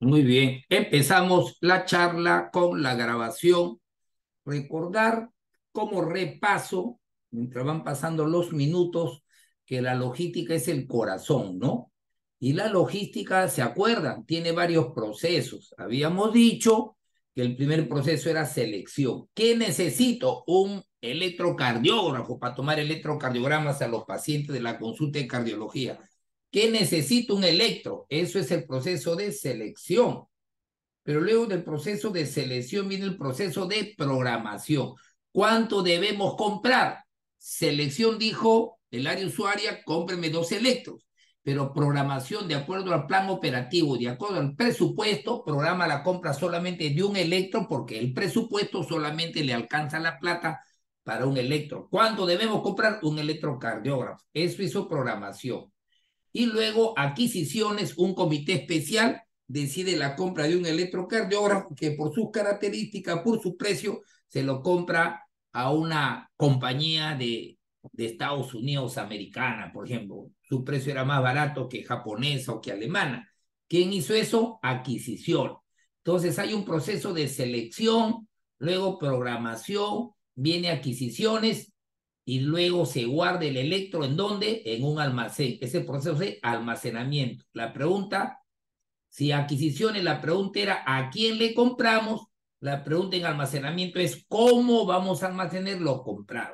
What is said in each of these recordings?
Muy bien, empezamos la charla con la grabación. Recordar como repaso, mientras van pasando los minutos, que la logística es el corazón, ¿no? Y la logística, ¿se acuerdan? Tiene varios procesos. Habíamos dicho que el primer proceso era selección. ¿Qué necesito? Un electrocardiógrafo para tomar electrocardiogramas a los pacientes de la consulta de cardiología. ¿Qué necesito? Un electro. Eso es el proceso de selección. Pero luego del proceso de selección viene el proceso de programación. ¿Cuánto debemos comprar? Selección dijo el área usuaria, cómpreme 2 electros. Pero programación, de acuerdo al plan operativo, de acuerdo al presupuesto, programa la compra solamente de un electro porque el presupuesto solamente le alcanza la plata para un electro. ¿Cuánto debemos comprar? Un electrocardiógrafo. Eso hizo programación. Y luego adquisiciones, un comité especial decide la compra de un electrocardiógrafo que por sus características, por su precio, se lo compra a una compañía de Estados Unidos americana, por ejemplo. Su precio era más barato que japonesa o que alemana. ¿Quién hizo eso? Adquisición. Entonces hay un proceso de selección, luego programación, viene adquisiciones y luego se guarda el electro ¿en dónde? En un almacén. Ese proceso de almacenamiento. La pregunta, si adquisiciones, la pregunta era ¿a quién le compramos? La pregunta en almacenamiento es ¿cómo vamos a almacenar lo comprado?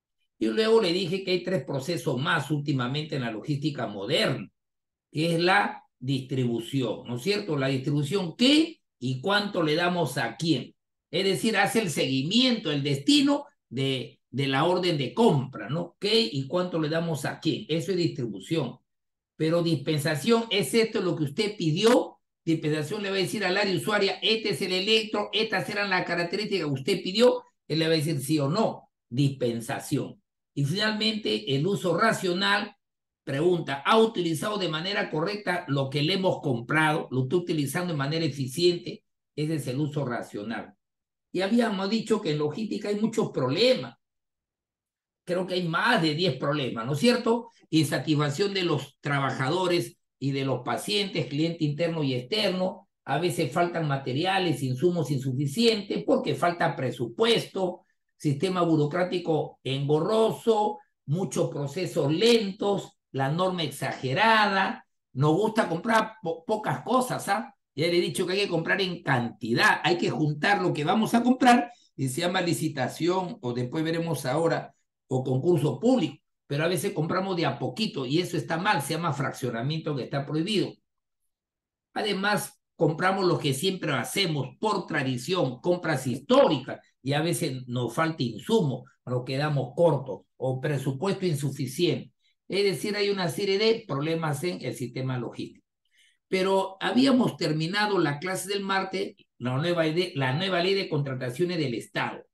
Y luego le dije que hay 3 procesos más últimamente en la logística moderna, que es la distribución, ¿no es cierto? La distribución, ¿qué y cuánto le damos a quién? Es decir, hace el seguimiento, el destino de la orden de compra, ¿no? ¿Qué y cuánto le damos a quién? Eso es distribución. Pero dispensación es esto lo que usted pidió. Dispensación le va a decir al área usuaria, este es el electro, estas eran las características que usted pidió, él le va a decir sí o no. Dispensación. Y finalmente, el uso racional. Pregunta, ¿ha utilizado de manera correcta lo que le hemos comprado? ¿Lo está utilizando de manera eficiente? Ese es el uso racional. Y habíamos dicho que en logística hay muchos problemas. Creo que hay más de 10 problemas, ¿no es cierto? Insatisfacción de los trabajadores y de los pacientes, cliente interno y externo. A veces faltan materiales, insumos insuficientes porque falta presupuesto, sistema burocrático engorroso, muchos procesos lentos, la norma exagerada. Nos gusta comprar pocas cosas, ¿ah? Ya le he dicho que hay que comprar en cantidad, hay que juntar lo que vamos a comprar y se llama licitación o después veremos ahora o concurso público, pero a veces compramos de a poquito y eso está mal, se llama fraccionamiento que está prohibido. Además, compramos lo que siempre hacemos por tradición, compras históricas, y a veces nos falta insumo, nos quedamos cortos o presupuesto insuficiente. Es decir, hay una serie de problemas en el sistema logístico. Pero habíamos terminado la clase del martes, la nueva ley de contrataciones del Estado.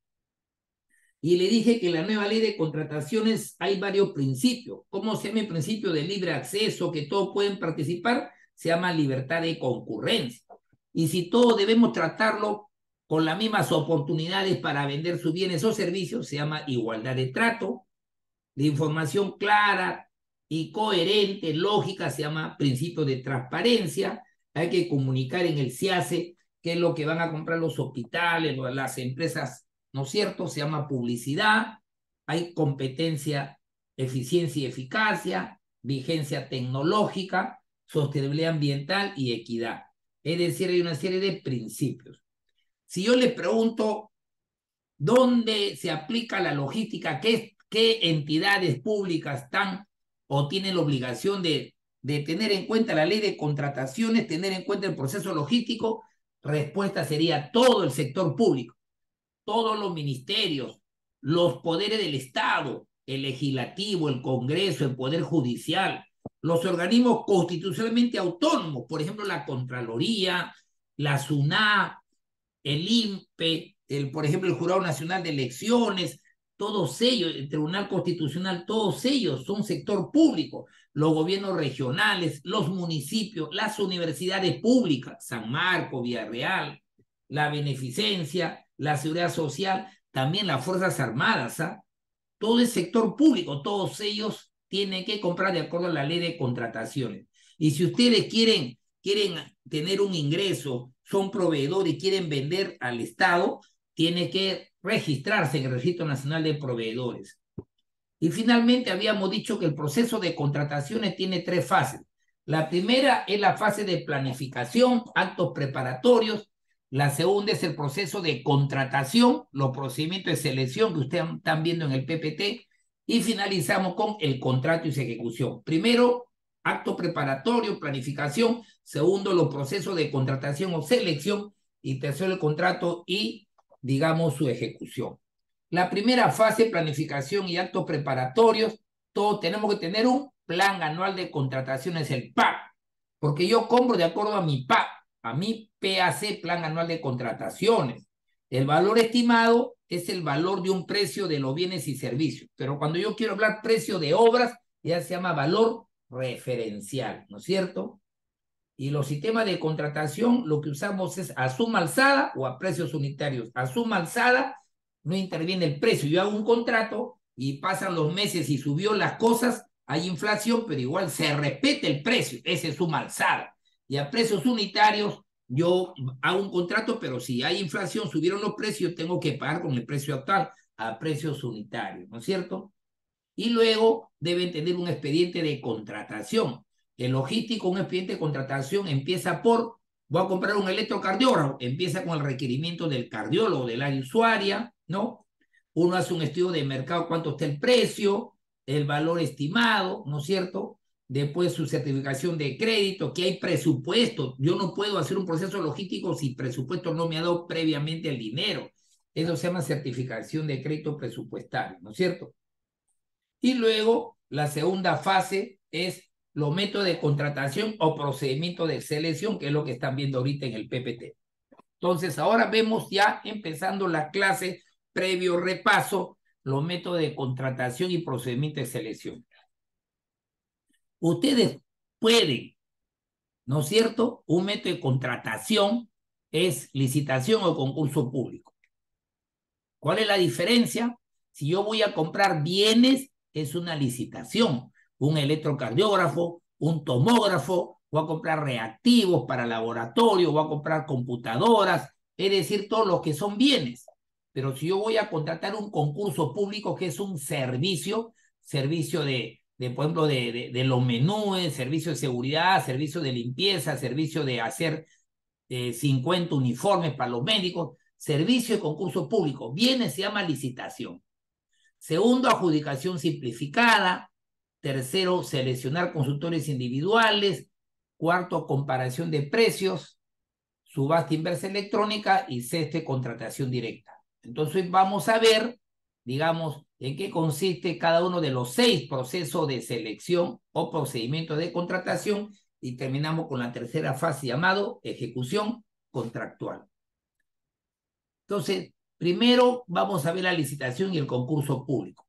Y le dije que en la nueva ley de contrataciones hay varios principios. ¿Cómo se llama el principio de libre acceso, que todos pueden participar? Se llama libertad de concurrencia. Y si todos debemos tratarlo con las mismas oportunidades para vender sus bienes o servicios, se llama igualdad de trato. La información clara y coherente, lógica, se llama principio de transparencia. Hay que comunicar en el CIACE qué es lo que van a comprar los hospitales, las empresas, ¿no es cierto? Se llama publicidad. Hay competencia, eficiencia y eficacia, vigencia tecnológica, sostenibilidad ambiental y equidad. Es decir, hay una serie de principios. Si yo le pregunto dónde se aplica la logística, qué entidades públicas están o tienen la obligación de tener en cuenta la ley de contrataciones, tener en cuenta el proceso logístico, respuesta sería todo el sector público, todos los ministerios, los poderes del Estado, el legislativo, el Congreso, el Poder Judicial, los organismos constitucionalmente autónomos, por ejemplo, la Contraloría, la SUNA, el INPE, por ejemplo, el Jurado Nacional de Elecciones, todos ellos, el Tribunal Constitucional, todos ellos son sector público, los gobiernos regionales, los municipios, las universidades públicas, San Marcos, Villarreal, la beneficencia, la seguridad social, también las Fuerzas Armadas, ¿ah? Todo el sector público, todos ellos tienen que comprar de acuerdo a la ley de contrataciones. Y si ustedes quieren quieren tener un ingreso, son proveedores y quieren vender al Estado, tiene que registrarse en el Registro Nacional de Proveedores. Y finalmente habíamos dicho que el proceso de contrataciones tiene 3 fases. La primera es la fase de planificación, actos preparatorios. La segunda es el proceso de contratación, los procedimientos de selección que ustedes están viendo en el PPT. Y finalizamos con el contrato y su ejecución. Primero, acto preparatorio, planificación. Segundo, los procesos de contratación o selección. Y tercero, el contrato y, digamos, su ejecución. La primera fase, planificación y actos preparatorios, todos tenemos que tener un plan anual de contrataciones, el PAC, porque yo compro de acuerdo a mi PAC, a mi PAC, plan anual de contrataciones. El valor estimado es el valor de un precio de los bienes y servicios, pero cuando yo quiero hablar precio de obras, ya se llama valor referencial, ¿no es cierto? Y los sistemas de contratación, lo que usamos es a suma alzada o a precios unitarios. A suma alzada no interviene el precio. Yo hago un contrato y pasan los meses y subió las cosas, hay inflación, pero igual se respeta el precio. Esa es suma alzada. Y a precios unitarios, yo hago un contrato, pero si hay inflación, subieron los precios, tengo que pagar con el precio actual a precios unitarios, ¿no es cierto? Y luego deben tener un expediente de contratación. El logístico, un expediente de contratación empieza por, voy a comprar un electrocardiógrafo, empieza con el requerimiento del cardiólogo, del área usuaria, ¿no? Uno hace un estudio de mercado, cuánto está el precio, el valor estimado, ¿no es cierto? Después su certificación de crédito, que hay presupuesto. Yo no puedo hacer un proceso logístico si presupuesto no me ha dado previamente el dinero. Eso se llama certificación de crédito presupuestario, ¿no es cierto? Y luego la segunda fase es los métodos de contratación o procedimiento de selección, que es lo que están viendo ahorita en el PPT. Entonces, ahora vemos ya empezando la clase, previo repaso, los métodos de contratación y procedimiento de selección. Ustedes pueden, ¿no es cierto? Un método de contratación es licitación o concurso público. ¿Cuál es la diferencia? Si yo voy a comprar bienes, es una licitación. Un electrocardiógrafo, un tomógrafo, voy a comprar reactivos para laboratorio, voy a comprar computadoras, es decir, todos los que son bienes. Pero si yo voy a contratar un concurso público, que es un servicio, servicio por ejemplo, de los menúes, servicio de seguridad, servicio de limpieza, servicio de hacer 50 uniformes para los médicos, servicio de concurso público. Viene, se llama licitación. Segundo, adjudicación simplificada. Tercero, seleccionar consultores individuales. Cuarto, comparación de precios. Subasta inversa electrónica. Y sexto, contratación directa. Entonces vamos a ver, digamos, en qué consiste cada uno de los 6 procesos de selección o procedimiento de contratación y terminamos con la tercera fase llamado ejecución contractual. Entonces, primero vamos a ver la licitación y el concurso público.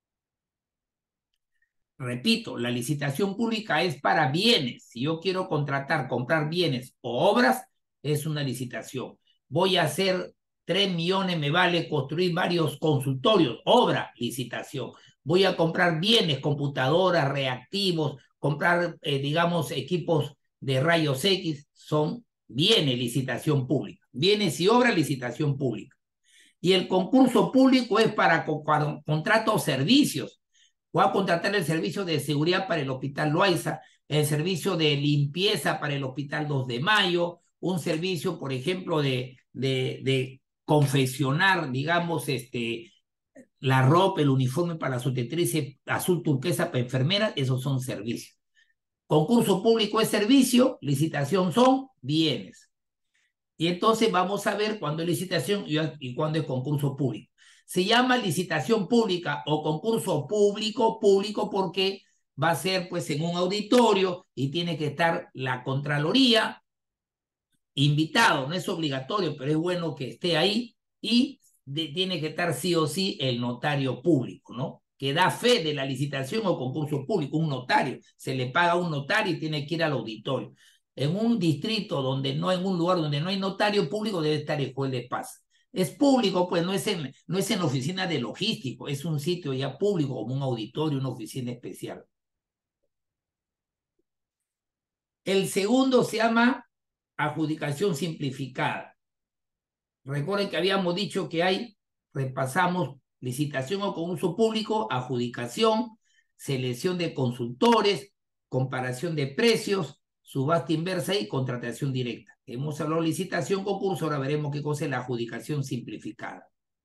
Repito, la licitación pública es para bienes. Si yo quiero contratar, comprar bienes o obras, es una licitación. Voy a hacer 3 millones, me vale construir varios consultorios, obra, licitación. Voy a comprar bienes, computadoras, reactivos, comprar, digamos, equipos de rayos X, son bienes, licitación pública. Bienes y obras, licitación pública. Y el concurso público es para contratos o servicios. Voy a contratar el servicio de seguridad para el Hospital Loaiza, el servicio de limpieza para el Hospital 2 de Mayo, un servicio, por ejemplo, de confeccionar, digamos, la ropa, el uniforme para la obstetricia azul turquesa para enfermeras, esos son servicios. Concurso público es servicio, licitación son bienes. Y entonces vamos a ver cuándo es licitación y cuándo es concurso público. Se llama licitación pública o concurso público porque va a ser pues en un auditorio y tiene que estar la Contraloría invitado, no es obligatorio, pero es bueno que esté ahí y tiene que estar sí o sí el notario público, ¿no? Que da fe de la licitación o concurso público, un notario. Se le paga a un notario y tiene que ir al auditorio. En un distrito donde no, en un lugar donde no hay notario público, debe estar el juez de paz. Es público, pues no es en la oficina de logístico, es un sitio ya público, como un auditorio, una oficina especial. El segundo se llama adjudicación simplificada. Recuerden que habíamos dicho que repasamos licitación o concurso público, adjudicación, selección de consultores, comparación de precios, subasta inversa y contratación directa. Hemos hablado de licitación, concurso, ahora veremos qué cosa es la adjudicación simplificada.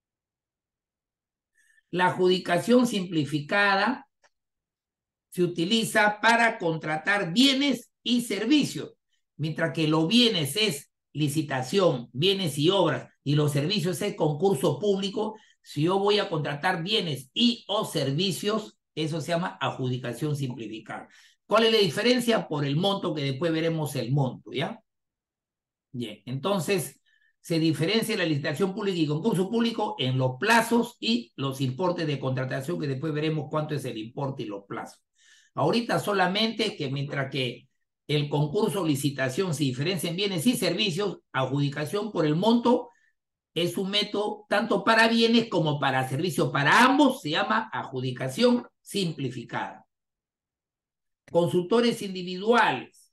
La adjudicación simplificada se utiliza para contratar bienes y servicios, mientras que los bienes es licitación, bienes y obras, y los servicios es concurso público. Si yo voy a contratar bienes y o servicios, eso se llama adjudicación simplificada. ¿Cuál es la diferencia? Por el monto, que después veremos el monto, ¿ya? Bien, entonces se diferencia la licitación pública y concurso público en los plazos y los importes de contratación, que después veremos cuánto es el importe y los plazos. Ahorita solamente que mientras que el concurso o licitación se diferencia en bienes y servicios, adjudicación por el monto es un método tanto para bienes como para servicios. Para ambos se llama adjudicación simplificada. Consultores individuales.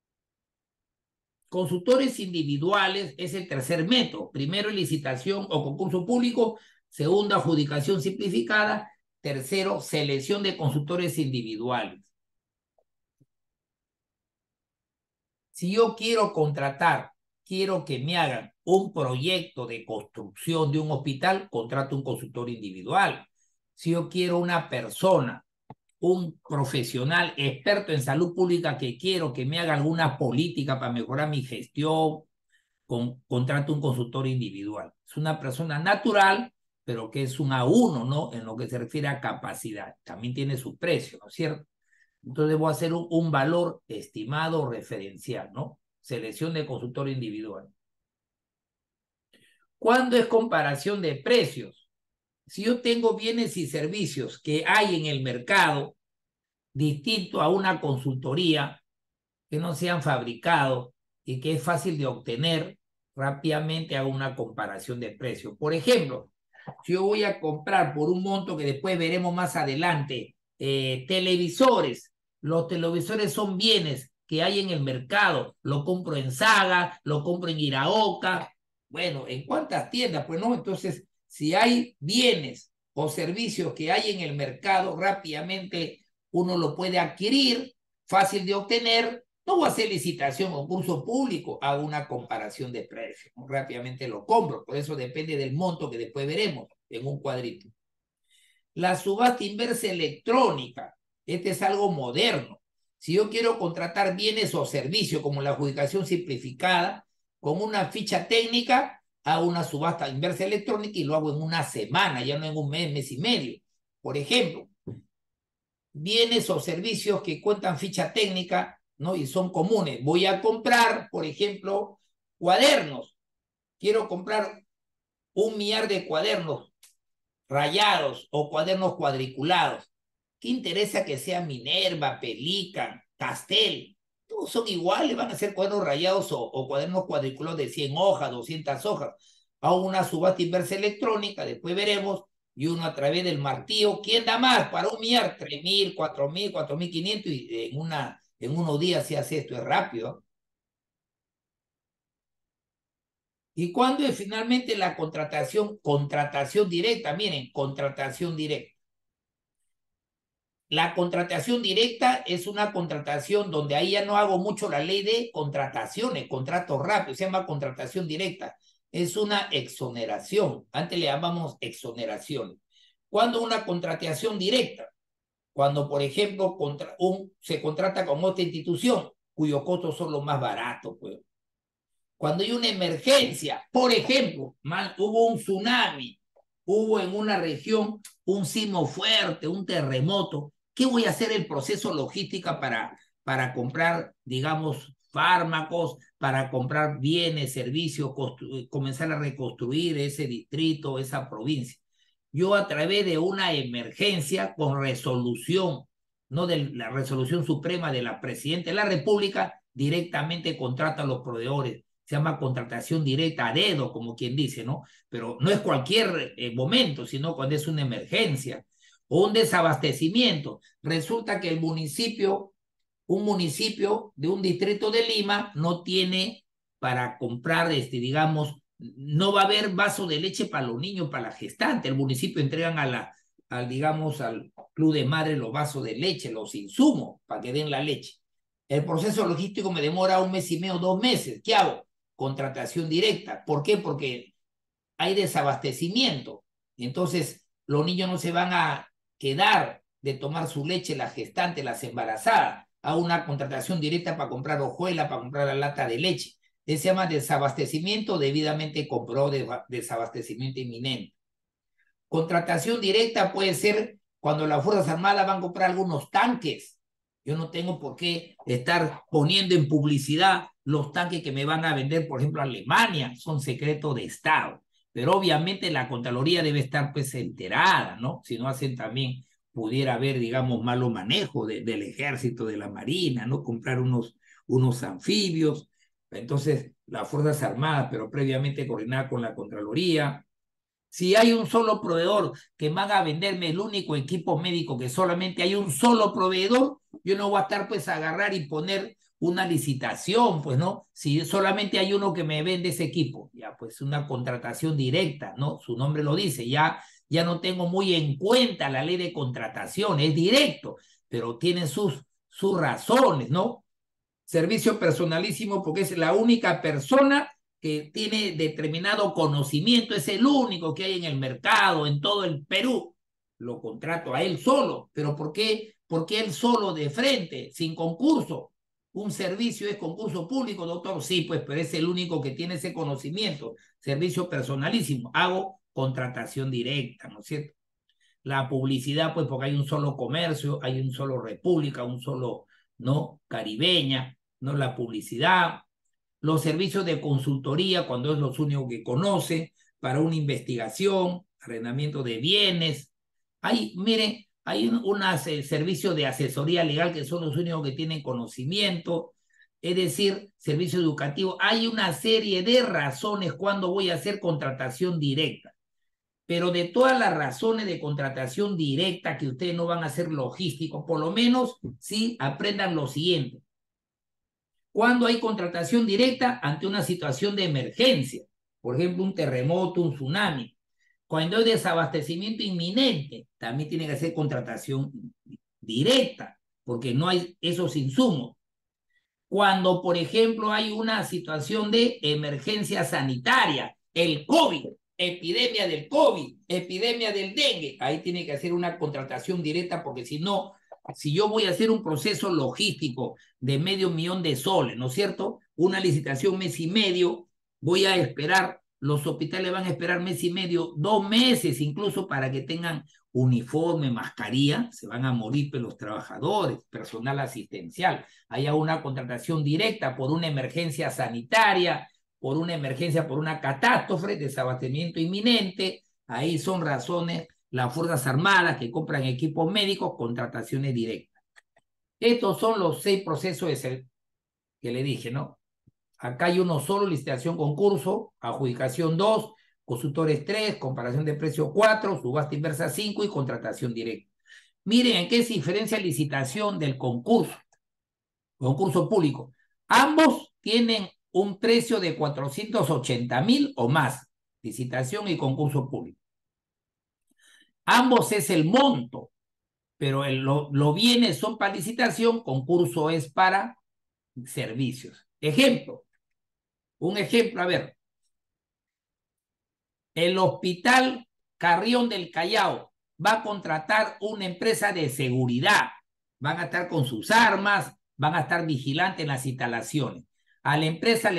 Consultores individuales es el tercer método. Primero, licitación o concurso público. Segundo, adjudicación simplificada. Tercero, selección de consultores individuales. Si yo quiero contratar, quiero que me hagan un proyecto de construcción de un hospital, contrato un consultor individual. Si yo quiero una persona, un profesional experto en salud pública que quiero que me haga alguna política para mejorar mi gestión, contrato un consultor individual. Es una persona natural, pero que es un A1, ¿no? En lo que se refiere a capacidad. También tiene su precio, ¿no es cierto? Entonces debo hacer un valor estimado referencial, ¿no? Selección de consultor individual. ¿Cuándo es comparación de precios? Si yo tengo bienes y servicios que hay en el mercado, distinto a una consultoría, que no se han fabricado y que es fácil de obtener, rápidamente hago una comparación de precios. Por ejemplo, si yo voy a comprar por un monto que después veremos más adelante, televisores. Los televisores son bienes que hay en el mercado. Lo compro en Saga, lo compro en Iraoka. Bueno, ¿en cuántas tiendas? Pues no, entonces, si hay bienes o servicios que hay en el mercado, rápidamente uno lo puede adquirir, fácil de obtener. No voy a hacer licitación o concurso público, hago una comparación de precios. Rápidamente lo compro, por eso depende del monto que después veremos en un cuadrito. La subasta inversa electrónica, este es algo moderno. Si yo quiero contratar bienes o servicios como la adjudicación simplificada, con una ficha técnica, hago una subasta inversa electrónica y lo hago en una semana, ya no en un mes, mes y medio. Por ejemplo, bienes o servicios que cuentan ficha técnica, ¿no? Y son comunes. Voy a comprar, por ejemplo, cuadernos. Quiero comprar 1.000.000 de cuadernos rayados o cuadernos cuadriculados. ¿Qué interesa que sea Minerva, Pelican, Castel? Todos son iguales, van a ser cuadernos rayados o cuadernos cuadriculados de 100 hojas, 200 hojas. Hago una subasta inversa electrónica, después veremos, y uno a través del martillo. ¿Quién da más? Para 1.000.000, 3.000, 4.000, 4.500, y en unos días se hace esto, es rápido. ¿Y cuándo es finalmente la contratación? Contratación directa, miren, contratación directa. La contratación directa es una contratación donde ahí ya no hago mucho la ley de contrataciones, contratos rápidos, se llama contratación directa. Es una exoneración, antes le llamamos exoneración. ¿Cuándo una contratación directa? Cuando, por ejemplo, se contrata con otra institución, cuyos costos son los más baratos, pues. Cuando hay una emergencia, por ejemplo, hubo un tsunami, hubo en una región un sismo fuerte, un terremoto, ¿qué voy a hacer el proceso logística para comprar, digamos, fármacos, para comprar bienes, servicios, comenzar a reconstruir ese distrito, esa provincia? Yo a través de una emergencia con resolución, no de la resolución suprema de la Presidenta de la República, directamente contrata a los proveedores. Se llama contratación directa a dedo, como quien dice, ¿no? Pero no es cualquier momento, sino cuando es una emergencia o un desabastecimiento. Resulta que el municipio un municipio de un distrito de Lima no tiene para comprar, digamos, no va a haber vaso de leche para los niños, para la gestante. El municipio entregan digamos, al club de madre los vasos de leche, los insumos para que den la leche. El proceso logístico me demora 1 mes y medio, 2 meses. ¿Qué hago? Contratación directa. ¿Por qué? Porque hay desabastecimiento. Entonces, los niños no se van a quedar de tomar su leche, las gestantes, las embarazadas, a una contratación directa para comprar hojuela, para comprar la lata de leche. Se llama desabastecimiento debidamente comprobado, desabastecimiento inminente. Contratación directa puede ser cuando las Fuerzas Armadas van a comprar algunos tanques. Yo no tengo por qué estar poniendo en publicidad los tanques que me van a vender, por ejemplo, a Alemania, son secreto de Estado. Pero obviamente la Contraloría debe estar pues enterada, ¿no? Si no hacen también, pudiera haber, digamos, malo manejo del ejército, de la marina, ¿no? Comprar unos anfibios. Entonces, las Fuerzas Armadas, pero previamente coordinada con la Contraloría. Si hay un solo proveedor que van a venderme el único equipo médico, que solamente hay un solo proveedor, yo no voy a estar pues a agarrar y poner una licitación, pues, ¿no? Si solamente hay uno que me vende ese equipo, ya pues una contratación directa, ¿no? Su nombre lo dice, ya no tengo muy en cuenta la ley de contratación, es directo, pero tiene sus razones, ¿no? Servicio personalísimo porque es la única persona que tiene determinado conocimiento, es el único que hay en el mercado, en todo el Perú. Lo contrato a él solo, pero ¿por qué? Porque él solo de frente, sin concurso. Un servicio es concurso público, doctor, sí, pues, pero es el único que tiene ese conocimiento. Servicio personalísimo. Hago contratación directa, ¿no es cierto? La publicidad, pues, porque hay un solo comercio, hay un solo república, un solo, ¿no? Caribeña, ¿no? La publicidad, los servicios de consultoría, cuando es los únicos que conoce, para una investigación, arrendamiento de bienes. Mire, hay unos servicios de asesoría legal que son los únicos que tienen conocimiento, es decir, servicio educativo. Hay una serie de razones cuando voy a hacer contratación directa. Pero de todas las razones de contratación directa que ustedes no van a hacer logísticos, por lo menos sí aprendan lo siguiente. Cuando hay contratación directa ante una situación de emergencia, por ejemplo, un terremoto, un tsunami. Cuando hay desabastecimiento inminente, también tiene que hacer contratación directa, porque no hay esos insumos. Cuando, por ejemplo, hay una situación de emergencia sanitaria, el COVID, epidemia del COVID, epidemia del dengue, ahí tiene que hacer una contratación directa porque si no, si yo voy a hacer un proceso logístico de $500,000 ¿no es cierto? Una licitación 1 mes y medio, voy a esperar, los hospitales van a esperar 1 mes y medio, 2 meses incluso para que tengan uniforme, mascarilla, se van a morir los trabajadores, personal asistencial. Haya una contratación directa por una emergencia sanitaria, por una emergencia, por una catástrofe, desabastecimiento inminente. Ahí son razones las Fuerzas Armadas que compran equipos médicos, contrataciones directas. Estos son los 6 procesos que le dije, ¿no? Acá hay uno solo, licitación, concurso, adjudicación 2, consultores 3, comparación de precio 4, subasta inversa 5 y contratación directa. Miren en qué se diferencia licitación del concurso público. Ambos tienen un precio de 480,000 o más, licitación y concurso público. Ambos es el monto, pero los bienes son para licitación, concurso es para servicios. Un ejemplo, a ver, el Hospital Carrión del Callao va a contratar una empresa de seguridad, van a estar con sus armas, van a estar vigilantes en las instalaciones. A la empresa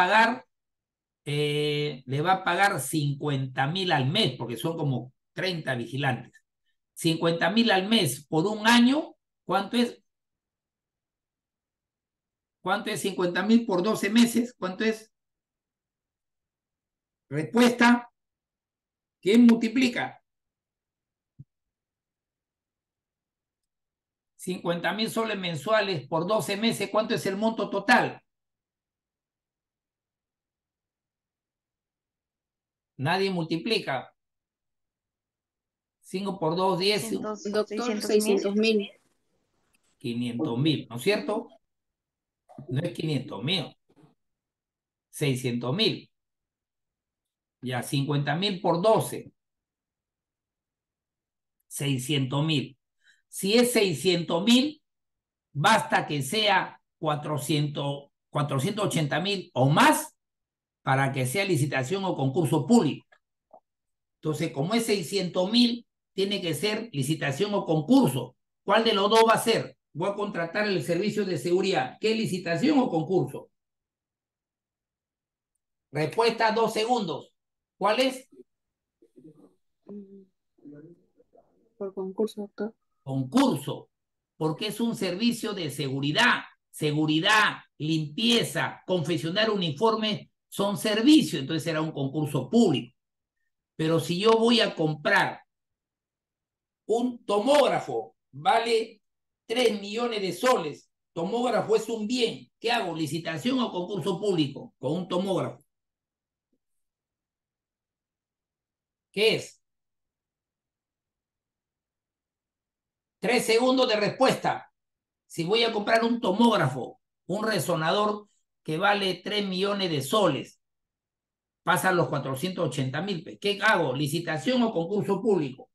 le va a pagar 50,000 al mes, porque son como 30 vigilantes. 50,000 al mes por un año, ¿cuánto es? ¿Cuánto es 50,000 por 12 meses? ¿Cuánto es? Respuesta, ¿quién multiplica? 50,000 soles mensuales por 12 meses, ¿cuánto es el monto total? Nadie multiplica. 5 por 2, 10. Doctor, 600,000. 500.000, ¿no es cierto? No es 500.000, 600.000. Ya, 50.000 por 12, 600.000. Si es 600.000, basta que sea 480.000 o más para que sea licitación o concurso público. Entonces, como es 600.000, tiene que ser licitación o concurso. ¿Cuál de los dos va a ser? Voy a contratar el servicio de seguridad. ¿Qué licitación o concurso? Respuesta 2 segundos. ¿Cuál es? Por concurso, doctor. Concurso, porque es un servicio de seguridad, limpieza, confeccionar uniformes son servicios, entonces será un concurso público. Pero si yo voy a comprar un tomógrafo, vale 3 millones de soles, tomógrafo es un bien, ¿qué hago? ¿Licitación o concurso público con un tomógrafo? ¿Qué es? 3 segundos de respuesta. Si voy a comprar un tomógrafo, un resonador que vale 3 millones de soles, pasan los 480.000. ¿Qué hago? ¿Licitación o concurso público?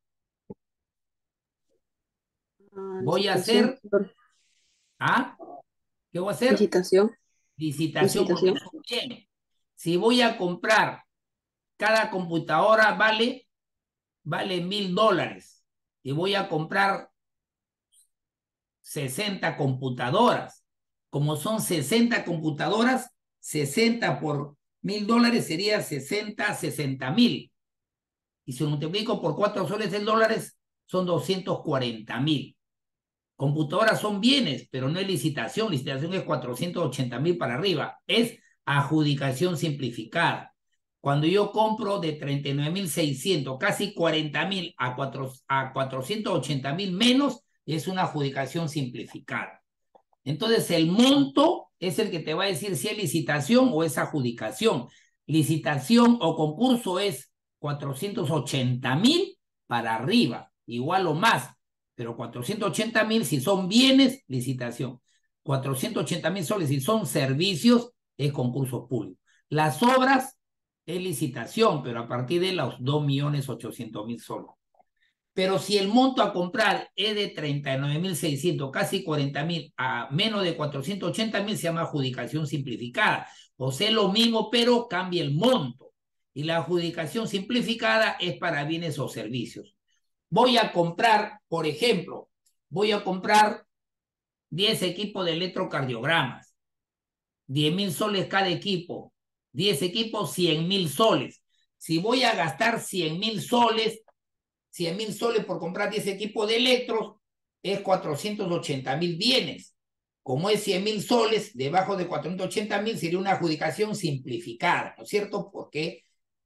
Voy a Licitación, hacer, ¿ah? ¿Qué voy a hacer? licitación, Licitación porque licitación. es un bien. Si voy a comprar, cada computadora vale $1.000 y voy a comprar 60 computadoras. Como son 60 computadoras, 60 por $1.000 sería 60.000. Y si lo multiplico por 4 soles en dólares, son 240.000. Computadoras son bienes, pero no es licitación. Licitación es 480.000 para arriba. Es adjudicación simplificada. Cuando yo compro de 39.600, casi 40.000 a 480.000 menos, es una adjudicación simplificada. Entonces, el monto es el que te va a decir si es licitación o es adjudicación. Licitación o concurso es 480.000 para arriba, igual o más, pero 480.000 si son bienes, licitación. 480.000 soles si son servicios, es concurso público. Las obras es licitación, pero a partir de los 2.800.000 soles. Pero si el monto a comprar es de 39.600, casi 40.000, a menos de 480.000, se llama adjudicación simplificada. O sea, lo mismo, pero cambia el monto. Y la adjudicación simplificada es para bienes o servicios. Voy a comprar, por ejemplo, voy a comprar 10 equipos de electrocardiogramas, 10.000 soles cada equipo, 10 equipos, 100.000 soles. Si voy a gastar 100.000 soles, 100.000 soles por comprar 10 equipos de electros, es 480.000 bienes. Como es 100.000 soles, debajo de 480.000 sería una adjudicación simplificada, ¿no es cierto? Porque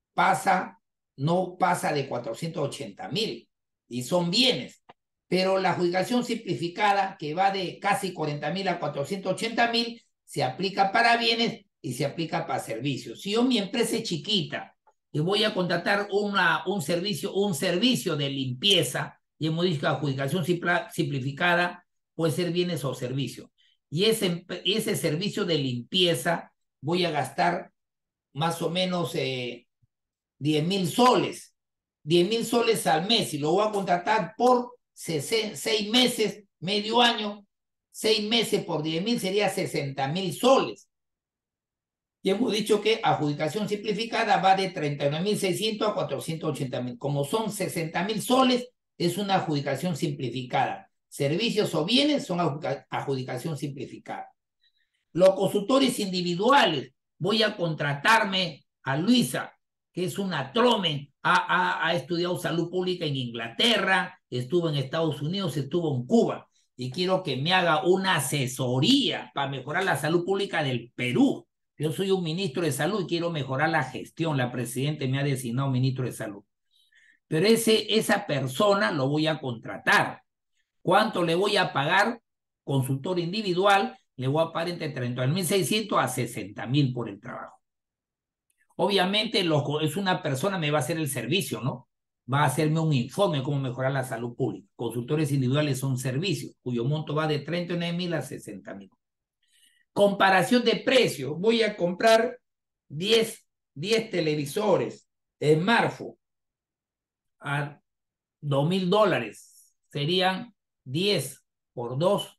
no pasa de 480.000 y son bienes. Pero la adjudicación simplificada, que va de casi 40.000 a 480.000, se aplica para bienes y se aplica para servicios. Si yo mi empresa es chiquita y voy a contratar un servicio de limpieza, y hemos dicho que adjudicación simplificada puede ser bienes o servicios. Y ese servicio de limpieza voy a gastar más o menos 10.000 soles. 10.000 soles al mes y lo voy a contratar por 6 meses, medio año. 6 meses por 10.000 sería 60.000 soles. Y hemos dicho que adjudicación simplificada va de 39.600 a 480.000. Como son 60.000 soles, es una adjudicación simplificada. Servicios o bienes son adjudicación simplificada. Los consultores individuales, voy a contratarme a Luisa, que es una trome, ha estudiado salud pública en Inglaterra, estuvo en Estados Unidos, estuvo en Cuba, y quiero que me haga una asesoría para mejorar la salud pública del Perú. Yo soy un ministro de salud y quiero mejorar la gestión. La presidenta me ha designado ministro de salud. Pero esa persona lo voy a contratar. ¿Cuánto le voy a pagar? Consultor individual, le voy a pagar entre 30.600 a 60.000 por el trabajo. Obviamente es una persona, me va a hacer el servicio, ¿no? va a hacerme un informe de cómo mejorar la salud pública. Consultores individuales son servicios, cuyo monto va de 39.000 a 60.000. Comparación de precios. Voy a comprar 10 televisores Smartphone a $2.000. Serían 10 por 2,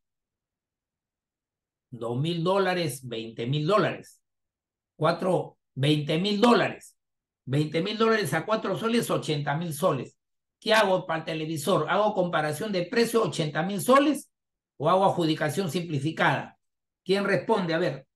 $2.000, $20.000. 20.000 dólares. 20.000 dólares a 4 soles, 80.000 soles. ¿Qué hago para el televisor? ¿Hago comparación de precio, 80.000 soles? ¿O hago adjudicación simplificada? ¿Quién responde? A ver.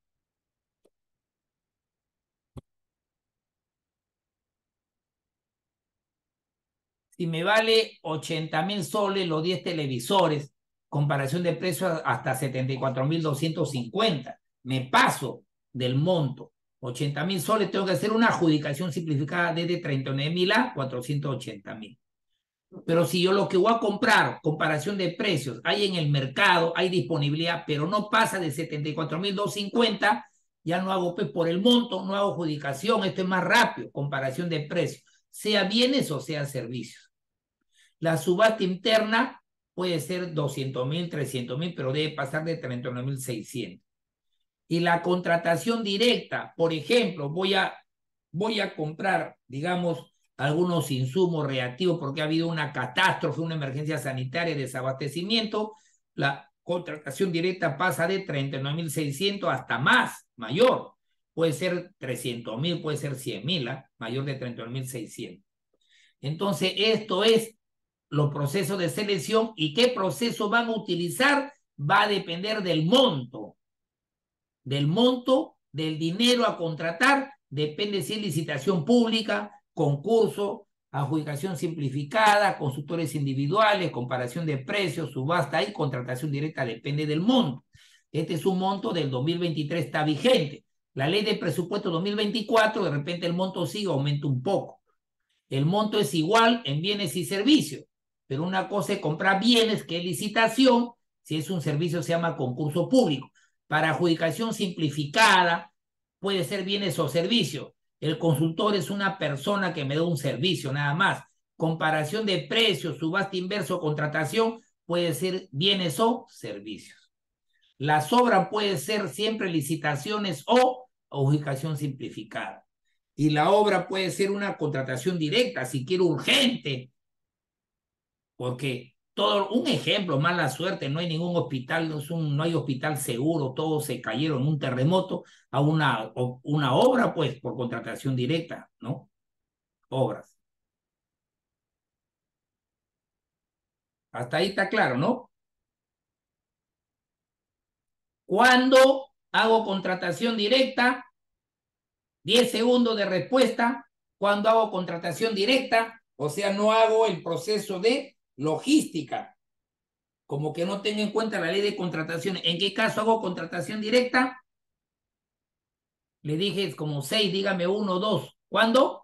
Si me vale 80.000 soles los 10 televisores, comparación de precios hasta 74.250. Me paso del monto. 80.000 soles, tengo que hacer una adjudicación simplificada desde 39.000 a 480.000. Pero si yo lo que voy a comprar, comparación de precios, hay en el mercado, hay disponibilidad, pero no pasa de 74.250, ya no hago pues por el monto, no hago adjudicación, esto es más rápido, comparación de precios, sea bienes o sea servicios. La subasta interna puede ser 200.000, 300.000, pero debe pasar de 39.600. Y la contratación directa, por ejemplo, voy a comprar, digamos, algunos insumos reactivos porque ha habido una catástrofe, una emergencia sanitaria, desabastecimiento. La contratación directa pasa de 39.600 hasta más, mayor. Puede ser 300.000, puede ser 100.000, ¿eh? Mayor de 39.600. Entonces, esto es los procesos de selección, y qué proceso van a utilizar va a depender del monto, del dinero a contratar, depende si es licitación pública, concurso, adjudicación simplificada, consultores individuales, comparación de precios, subasta y contratación directa, depende del monto. Este es un monto del 2023, está vigente. La ley de presupuesto 2024, de repente el monto sigue, aumenta un poco. El monto es igual en bienes y servicios, pero una cosa es comprar bienes, que es licitación, si es un servicio se llama concurso público. Para adjudicación simplificada, puede ser bienes o servicios. El consultor es una persona que me da un servicio, nada más. Comparación de precios, subasta inverso, contratación, puede ser bienes o servicios. Las obras pueden ser siempre licitaciones o adjudicación simplificada. Y la obra puede ser una contratación directa, si quiero urgente, porque todo, un ejemplo, mala suerte, no hay ningún hospital, no hay hospital seguro, todos se cayeron en un terremoto, a una obra, pues, por contratación directa, ¿no? Obras. Hasta ahí está claro, ¿no? Cuando hago contratación directa, 10 segundos de respuesta. Cuando hago contratación directa, o sea, no hago el proceso de logística, como que no tengo en cuenta la ley de contratación. ¿En qué caso hago contratación directa? Le dije como 6, dígame 1, 2. ¿Cuándo?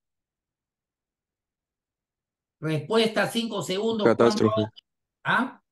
Respuesta 5 segundos. ¿Cuándo Catástrofe. hago? ¿Ah?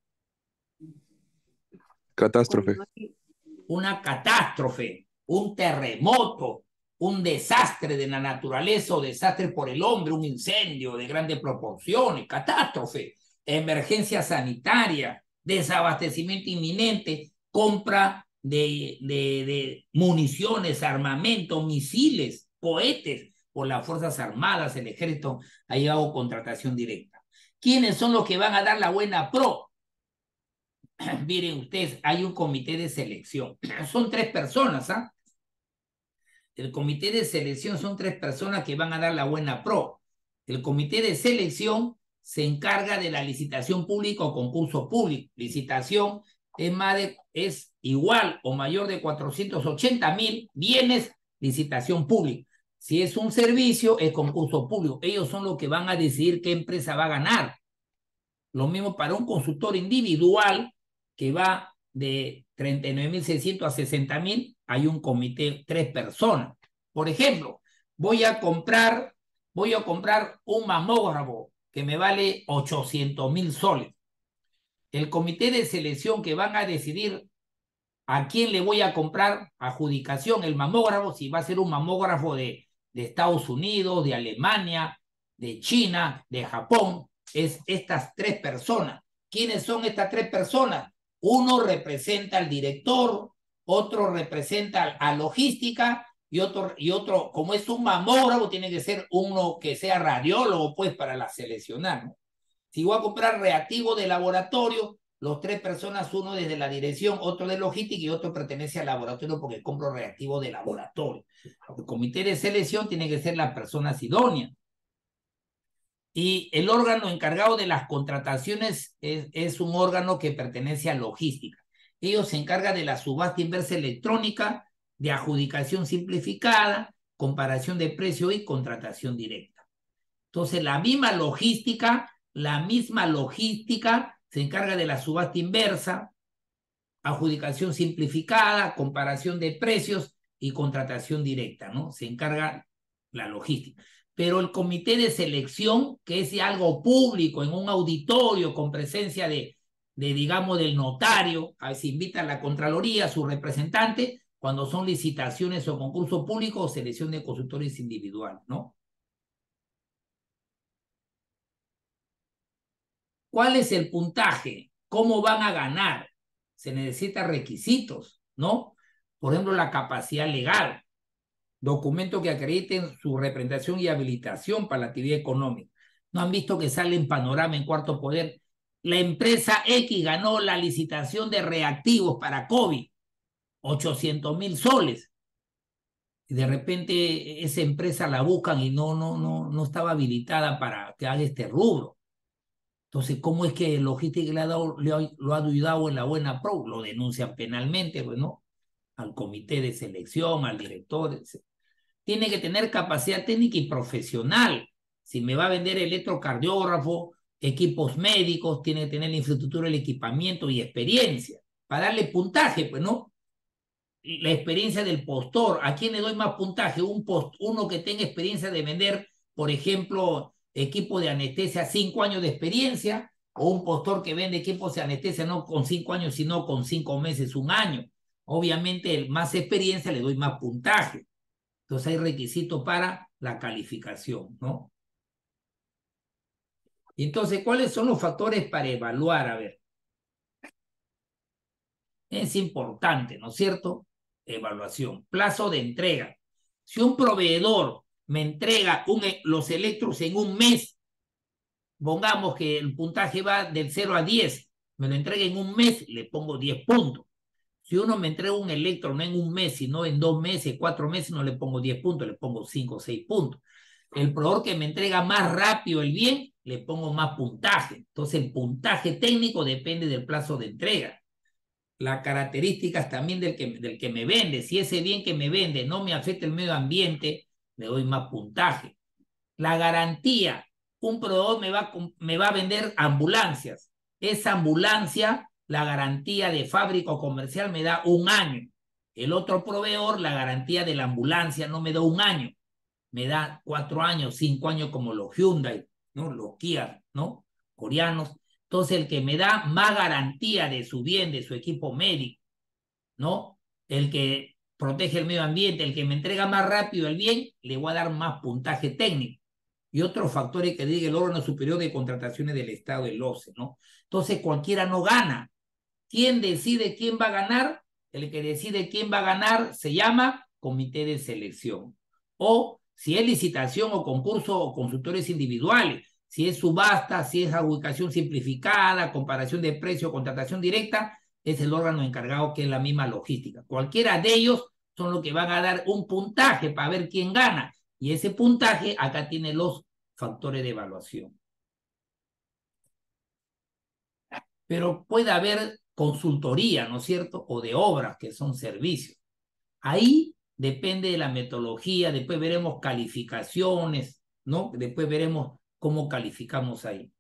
Catástrofe. Una catástrofe, un terremoto, un desastre de la naturaleza o desastre por el hombre, un incendio de grandes proporciones, catástrofe, emergencia sanitaria, desabastecimiento inminente, compra de municiones, armamento, misiles, cohetes por las Fuerzas Armadas, el Ejército. Ahí hago contratación directa. ¿Quiénes son los que van a dar la buena pro? Miren ustedes, hay un comité de selección. Son 3 personas, ¿ah? El comité de selección son 3 personas que van a dar la buena pro. El comité de selección se encarga de la licitación pública o concurso público. Licitación es igual o mayor de 480.000 bienes, licitación pública. Si es un servicio, es concurso público. Ellos son los que van a decidir qué empresa va a ganar. Lo mismo para un consultor individual que va de 39.600 a 60.000, hay un comité, 3 personas. Por ejemplo, voy a comprar un mamógrafo que me vale 800.000 soles. El comité de selección que van a decidir a quién le voy a comprar adjudicación el mamógrafo, si va a ser un mamógrafo de Estados Unidos, de Alemania, de China, de Japón, es estas tres personas. ¿Quiénes son estas tres personas? Uno representa al director, otro representa a logística y otro, como es un mamógrafo, tiene que ser uno que sea radiólogo, pues, para la seleccionar, ¿no? Si voy a comprar reactivo de laboratorio, los tres personas, uno desde la dirección, otro de logística y otro pertenece al laboratorio porque compro reactivo de laboratorio. El comité de selección tiene que ser las personas idóneas. Y el órgano encargado de las contrataciones es un órgano que pertenece a logística. Ellos se encargan de la subasta inversa electrónica, de adjudicación simplificada, comparación de precio y contratación directa. Entonces, la misma logística se encarga de la subasta inversa, adjudicación simplificada, comparación de precios y contratación directa, ¿no? Se encarga la logística. Pero el comité de selección, que es algo público, en un auditorio con presencia digamos, del notario, a veces invita a la Contraloría, a su representante, cuando son licitaciones o concurso público o selección de consultores individuales, ¿no? ¿Cuál es el puntaje? ¿Cómo van a ganar? Se necesitan requisitos, ¿no? Por ejemplo, la capacidad legal, documentos que acrediten su representación y habilitación para la actividad económica. ¿No han visto que sale en Panorama, en Cuarto Poder? La empresa X ganó la licitación de reactivos para COVID, 800.000 soles. Y de repente esa empresa la buscan y no estaba habilitada para que haga este rubro. Entonces, ¿cómo es que Logística lo ha ayudado en la buena pro? Lo denuncian penalmente, pues, ¿no? Al comité de selección, al director, etc. Tiene que tener capacidad técnica y profesional. Si me va a vender electrocardiógrafo, equipos médicos, tiene que tener la infraestructura, el equipamiento y experiencia. Para darle puntaje, pues, ¿no? La experiencia del postor. ¿A quién le doy más puntaje? Uno que tenga experiencia de vender, por ejemplo, equipo de anestesia, 5 años de experiencia, o un postor que vende equipos de anestesia no con 5 años, sino con 5 meses, un año. Obviamente, el más experiencia le doy más puntaje. Entonces hay requisitos para la calificación, ¿no? Y entonces, ¿cuáles son los factores para evaluar? A ver, es importante, ¿no es cierto? Evaluación. Plazo de entrega. Si un proveedor me entrega los electros en un mes, pongamos que el puntaje va del 0 a 10, me lo entrega en un mes, le pongo 10 puntos. Si uno me entrega un electro no en un mes, sino en 2 meses, 4 meses, no le pongo 10 puntos, le pongo 5 o 6 puntos. El proveedor que me entrega más rápido el bien, le pongo más puntaje. Entonces, el puntaje técnico depende del plazo de entrega. Las características también del que me vende. Si ese bien que me vende no me afecta el medio ambiente, le doy más puntaje. La garantía. Un proveedor me va a vender ambulancias. Esa ambulancia, la garantía de fábrica o comercial me da 1 año. El otro proveedor, la garantía de la ambulancia no me da 1 año. Me da 4 años, 5 años como los Hyundai, ¿no? Los Kia, ¿no? Coreanos. Entonces, el que me da más garantía de su bien, de su equipo médico, ¿no? El que protege el medio ambiente, el que me entrega más rápido el bien, le voy a dar más puntaje técnico. Y otros factores que diga el órgano superior de contrataciones del Estado, el OCE, ¿no? Entonces, cualquiera no gana. ¿Quién decide quién va a ganar? El que decide quién va a ganar se llama comité de selección. O si es licitación o concurso o consultores individuales, si es subasta, si es adjudicación simplificada, comparación de precio, contratación directa, es el órgano encargado que es la misma logística. Cualquiera de ellos son los que van a dar un puntaje para ver quién gana. Y ese puntaje acá tiene los factores de evaluación. Pero puede haber consultoría, ¿no es cierto? O de obras, que son servicios. Ahí depende de la metodología, después veremos calificaciones, ¿no? Después veremos cómo calificamos ahí.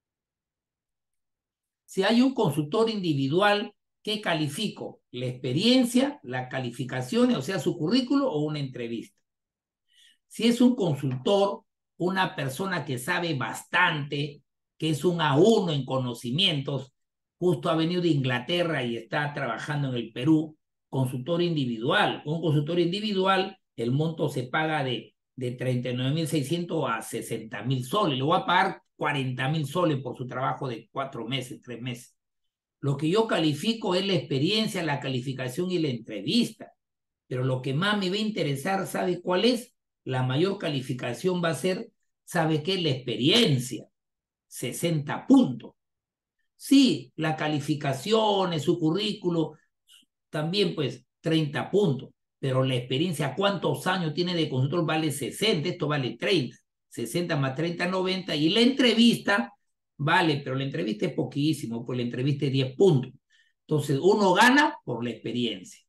Si hay un consultor individual, ¿qué califico? ¿La experiencia, las calificaciones, o sea, su currículo o una entrevista? Si es un consultor, una persona que sabe bastante, que es un A1 en conocimientos, justo ha venido de Inglaterra y está trabajando en el Perú, consultor individual. Un consultor individual, el monto se paga de de 39.600 a 60.000 soles. Le voy a pagar 40.000 soles por su trabajo de 4 meses, 3 meses. Lo que yo califico es la experiencia, la calificación y la entrevista. Pero lo que más me va a interesar, ¿sabe cuál es? La mayor calificación va a ser, ¿sabe qué? La experiencia. 60 puntos. Sí, la calificación, su currículo, también pues 30 puntos, pero la experiencia, ¿cuántos años tiene de consultor? Vale 60, esto vale 30, 60 más 30, 90, y la entrevista vale, pero la entrevista es poquísimo, pues la entrevista es 10 puntos. Entonces, uno gana por la experiencia.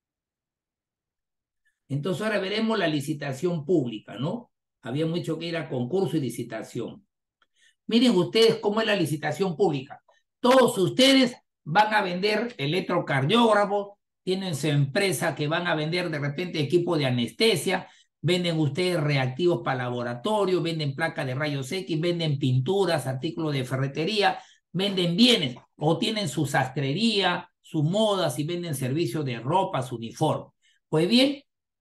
Entonces, ahora veremos la licitación pública, ¿no? Había mucho que ir a concurso y licitación. Miren ustedes cómo es la licitación pública. Todos ustedes van a vender electrocardiógrafos, tienen su empresa que van a vender de repente equipo de anestesia, venden ustedes reactivos para laboratorio, venden placas de rayos X, venden pinturas, artículos de ferretería, venden bienes o tienen su sastrería, su modas y venden servicios de ropa, su uniforme. Pues bien,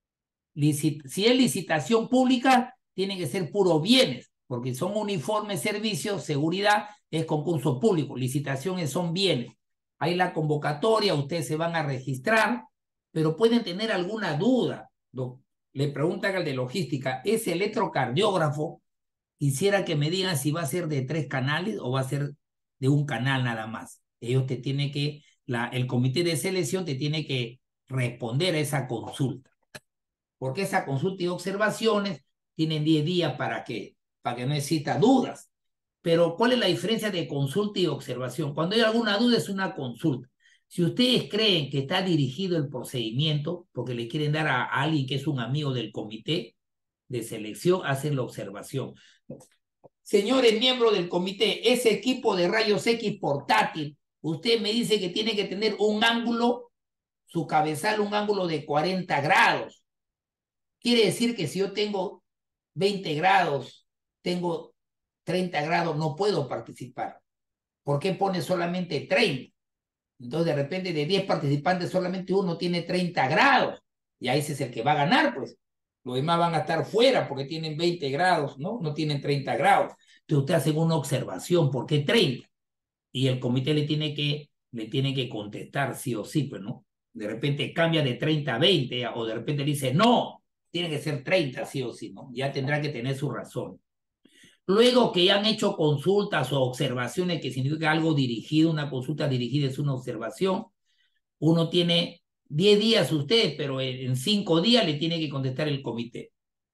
si es licitación pública, tiene que ser puro bienes, porque son uniformes, servicios, seguridad, es concurso público, licitaciones son bienes. Hay la convocatoria, ustedes se van a registrar, pero pueden tener alguna duda. Le preguntan al de logística, ese electrocardiógrafo, quisiera que me digan si va a ser de 3 canales o va a ser de un canal nada más. Ellos te tienen que, el comité de selección te tiene que responder a esa consulta. Porque esa consulta y observaciones tienen 10 días para que no exista dudas. Pero ¿cuál es la diferencia de consulta y observación? Cuando hay alguna duda es una consulta. Si ustedes creen que está dirigido el procedimiento, porque le quieren dar a alguien que es un amigo del comité de selección, hacen la observación. Señores miembros del comité, ese equipo de rayos X portátil, usted me dice que tiene que tener un ángulo, su cabezal, un ángulo de 40 grados. Quiere decir que si yo tengo 20 grados, tengo 30 grados, no puedo participar. ¿Por qué pone solamente 30? Entonces, de repente, de 10 participantes, solamente uno tiene 30 grados. Y ahí ese es el que va a ganar, pues. Los demás van a estar fuera porque tienen 20 grados, ¿no? No tienen 30 grados. Entonces, usted hace una observación, ¿por qué 30? Y el comité le tiene que contestar sí o sí, pues, ¿no? De repente cambia de 30 a 20, o de repente dice, no, tiene que ser 30 sí o sí, ¿no? Ya tendrá que tener su razón. Luego que ya han hecho consultas o observaciones, que significa algo dirigido, una consulta dirigida es una observación, uno tiene 10 días usted, pero en 5 días le tiene que contestar el comité.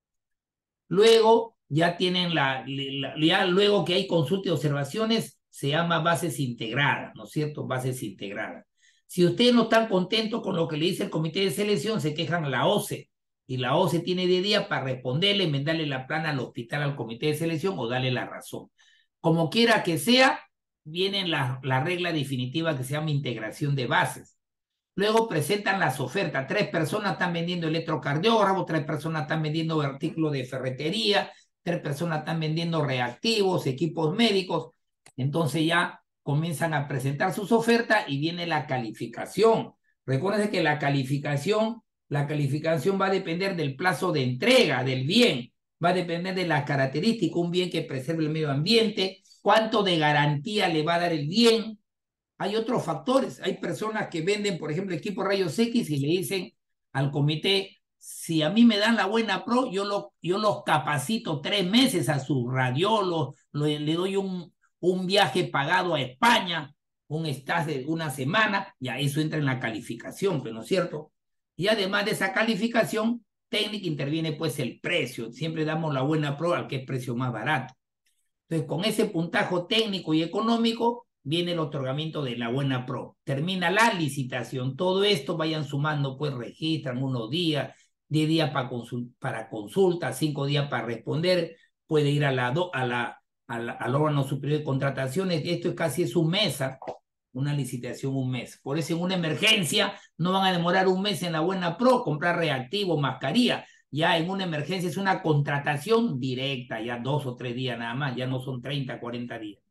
Luego ya tienen ya luego que hay consulta y observaciones, se llama bases integradas, ¿no es cierto? Bases integradas. Si ustedes no están contentos con lo que le dice el comité de selección, se quejan a la OCE, y la OCE tiene 10 días para responderle, enmendarle la plana al hospital, al comité de selección o darle la razón. Como quiera que sea, viene la regla definitiva que se llama integración de bases. Luego presentan las ofertas. 3 personas están vendiendo electrocardiógrafos, 3 personas están vendiendo artículos de ferretería, 3 personas están vendiendo reactivos, equipos médicos. Entonces ya comienzan a presentar sus ofertas y viene la calificación. Recuerden que la calificación va a depender del plazo de entrega del bien, va a depender de las características, un bien que preserve el medio ambiente, cuánto de garantía le va a dar el bien. Hay otros factores. Hay personas que venden, por ejemplo, equipos rayos X y le dicen al comité, si a mí me dan la buena pro, yo los capacito 3 meses a sus radiólogos, le doy un viaje pagado a España, un estás de una semana, ya eso entra en la calificación, ¿no es cierto? Y además de esa calificación técnica interviene pues el precio. Siempre damos la buena pro al que es precio más barato. Entonces, con ese puntaje técnico y económico, viene el otorgamiento de la buena pro. Termina la licitación. Todo esto vayan sumando, pues registran unos días, 10 días para consulta, 5 días para responder, puede ir al órgano superior de contrataciones. Esto es un mes, una licitación un mes. Por eso en una emergencia no van a demorar un mes en la buena pro, comprar reactivo, mascarilla. Ya en una emergencia es una contratación directa, ya 2 o 3 días nada más, ya no son 30, 40 días.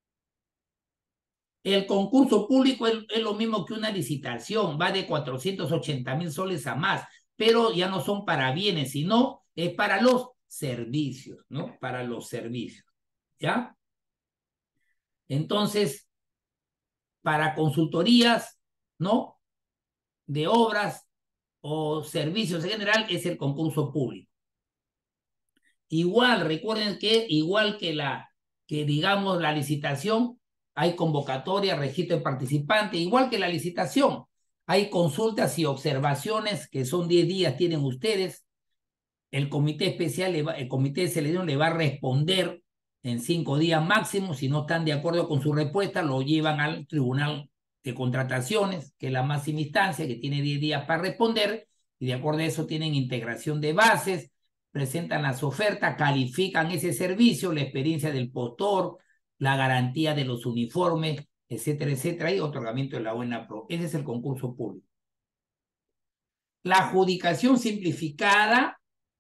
El concurso público es lo mismo que una licitación, va de 480.000 soles a más, pero ya no son para bienes, sino es para los servicios, ¿no? Para los servicios, ¿ya? Entonces, para consultorías, ¿no? De obras o servicios en general es el concurso público. Igual, recuerden que igual que digamos la licitación, hay convocatoria, registro de participante, igual que la licitación, hay consultas y observaciones que son 10 días, tienen ustedes. El comité especial, el comité de selección le va a responder en 5 días máximo. Si no están de acuerdo con su respuesta, lo llevan al tribunal de contrataciones, que es la máxima instancia, que tiene 10 días para responder, y de acuerdo a eso tienen integración de bases, presentan las ofertas, califican ese servicio, la experiencia del postor, la garantía de los uniformes, etcétera, etcétera, y otorgamiento de la buena pro. Ese es el concurso público. La adjudicación simplificada,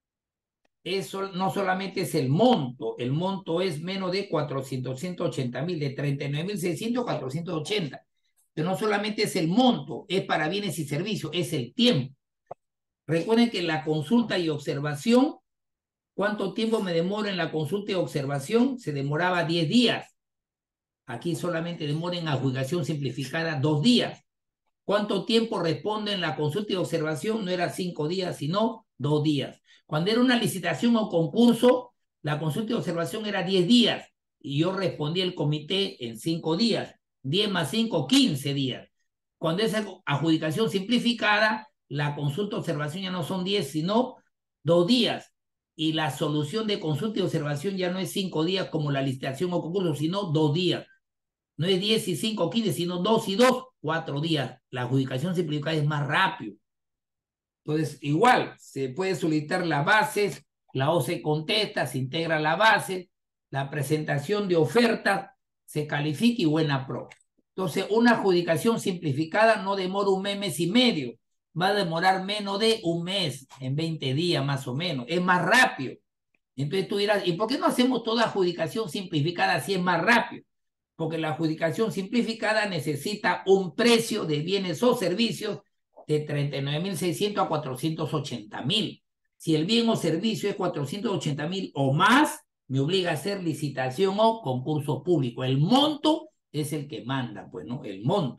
eso no solamente es el monto es menos de 480.000, de 39.600 a 480. Pero no solamente es el monto, es para bienes y servicios, es el tiempo. Recuerden que la consulta y observación, ¿cuánto tiempo me demoro en la consulta y observación? Se demoraba 10 días. Aquí solamente demora en adjudicación simplificada 2 días. ¿Cuánto tiempo responde en la consulta y observación? No era 5 días, sino 2 días. Cuando era una licitación o concurso, la consulta y observación era 10 días y yo respondí al comité en 5 días. 10 más 5, 15 días. Cuando es adjudicación simplificada, la consulta y observación ya no son 10, sino 2 días. Y la solución de consulta y observación ya no es 5 días como la licitación o concurso, sino 2 días. No es 10 y 5, 15, sino 2 y 2, 4 días. La adjudicación simplificada es más rápido. Entonces, igual, se puede solicitar las bases, la OCE contesta, se integra la base, la presentación de ofertas, se califica y buena pro. Entonces, una adjudicación simplificada no demora 1 mes y medio, va a demorar menos de 1 mes, en 20 días más o menos, es más rápido. Entonces tú dirás, ¿y por qué no hacemos toda adjudicación simplificada si es más rápido? Porque la adjudicación simplificada necesita un precio de bienes o servicios de 39.600 a 480.000. Si el bien o servicio es 480.000 o más, me obliga a hacer licitación o concurso público. El monto es el que manda, pues, ¿no? El monto.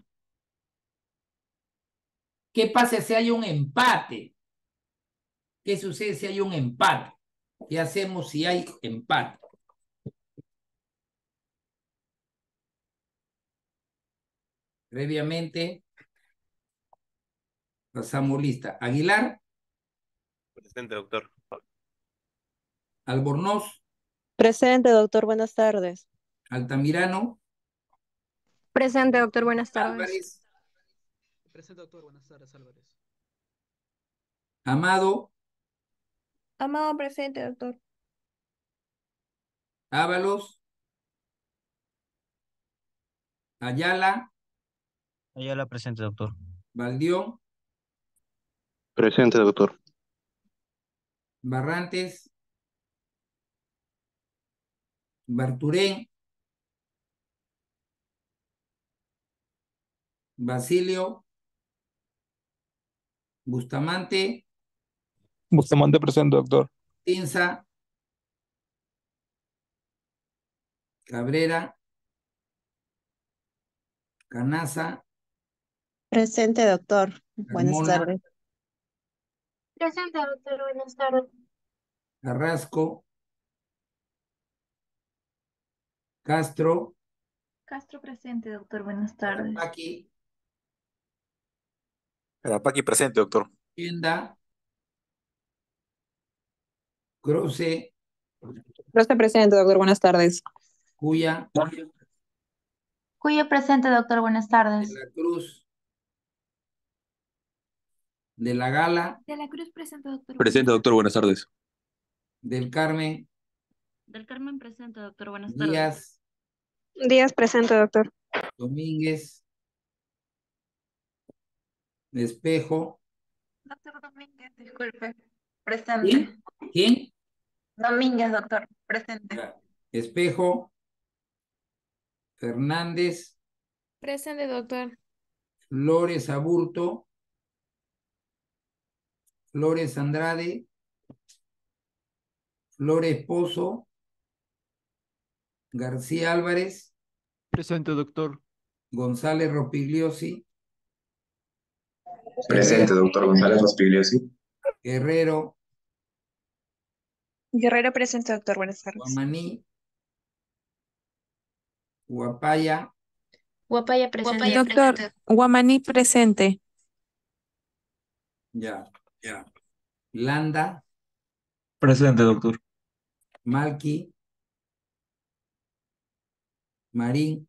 ¿Qué pasa si hay un empate? ¿Qué sucede si hay un empate? ¿Qué hacemos si hay empate? Previamente, pasamos lista. Aguilar, Presente, doctor. Albornoz, Presente, doctor. Buenas tardes. Altamirano, Presente, doctor. Buenas tardes. Álvarez, Presente, doctor. Buenas tardes, Álvarez. Amado, Amado, presente, doctor. Ábalos, Ayala, Ayala presente, doctor. Valdión, Presente, doctor. Barrantes, Barturén, Basilio, Bustamante, Bustamante presente, doctor. Tinza, Cabrera, Canaza, Presente, doctor. Buenas Carmona, tardes. Presente, doctor. Buenas tardes. Carrasco, Castro, Castro, presente, doctor. Buenas tardes. Arapaqui, Arapaqui presente, doctor. Tienda, Croce, Presente, doctor. Buenas tardes. Cuya, Cuyo presente, doctor. Buenas de tardes. la Cruz, de la Gala, De la Cruz, presente, doctor. Presente, doctor. Buenas tardes. del Carmen, Del Carmen, presente, doctor. Buenas tardes. Díaz, Díaz, presente, doctor. Domínguez, Espejo. Doctor Domínguez, disculpe. Presente. ¿Quién? ¿Quién? Domínguez, doctor. Presente. Ya. Espejo, Fernández, Presente, doctor. Flores Aburto, Flores Andrade, Flores Pozo, García Álvarez, Presente, doctor. González Rospigliosi, Presente, doctor González Rospigliosi. Guerrero, Guerrero presente, doctor. Buenas tardes. Guamaní, Guapaya, Guapaya presente. Doctor, Guamaní presente. ya. Landa, Presente, doctor. Malqui, Marín,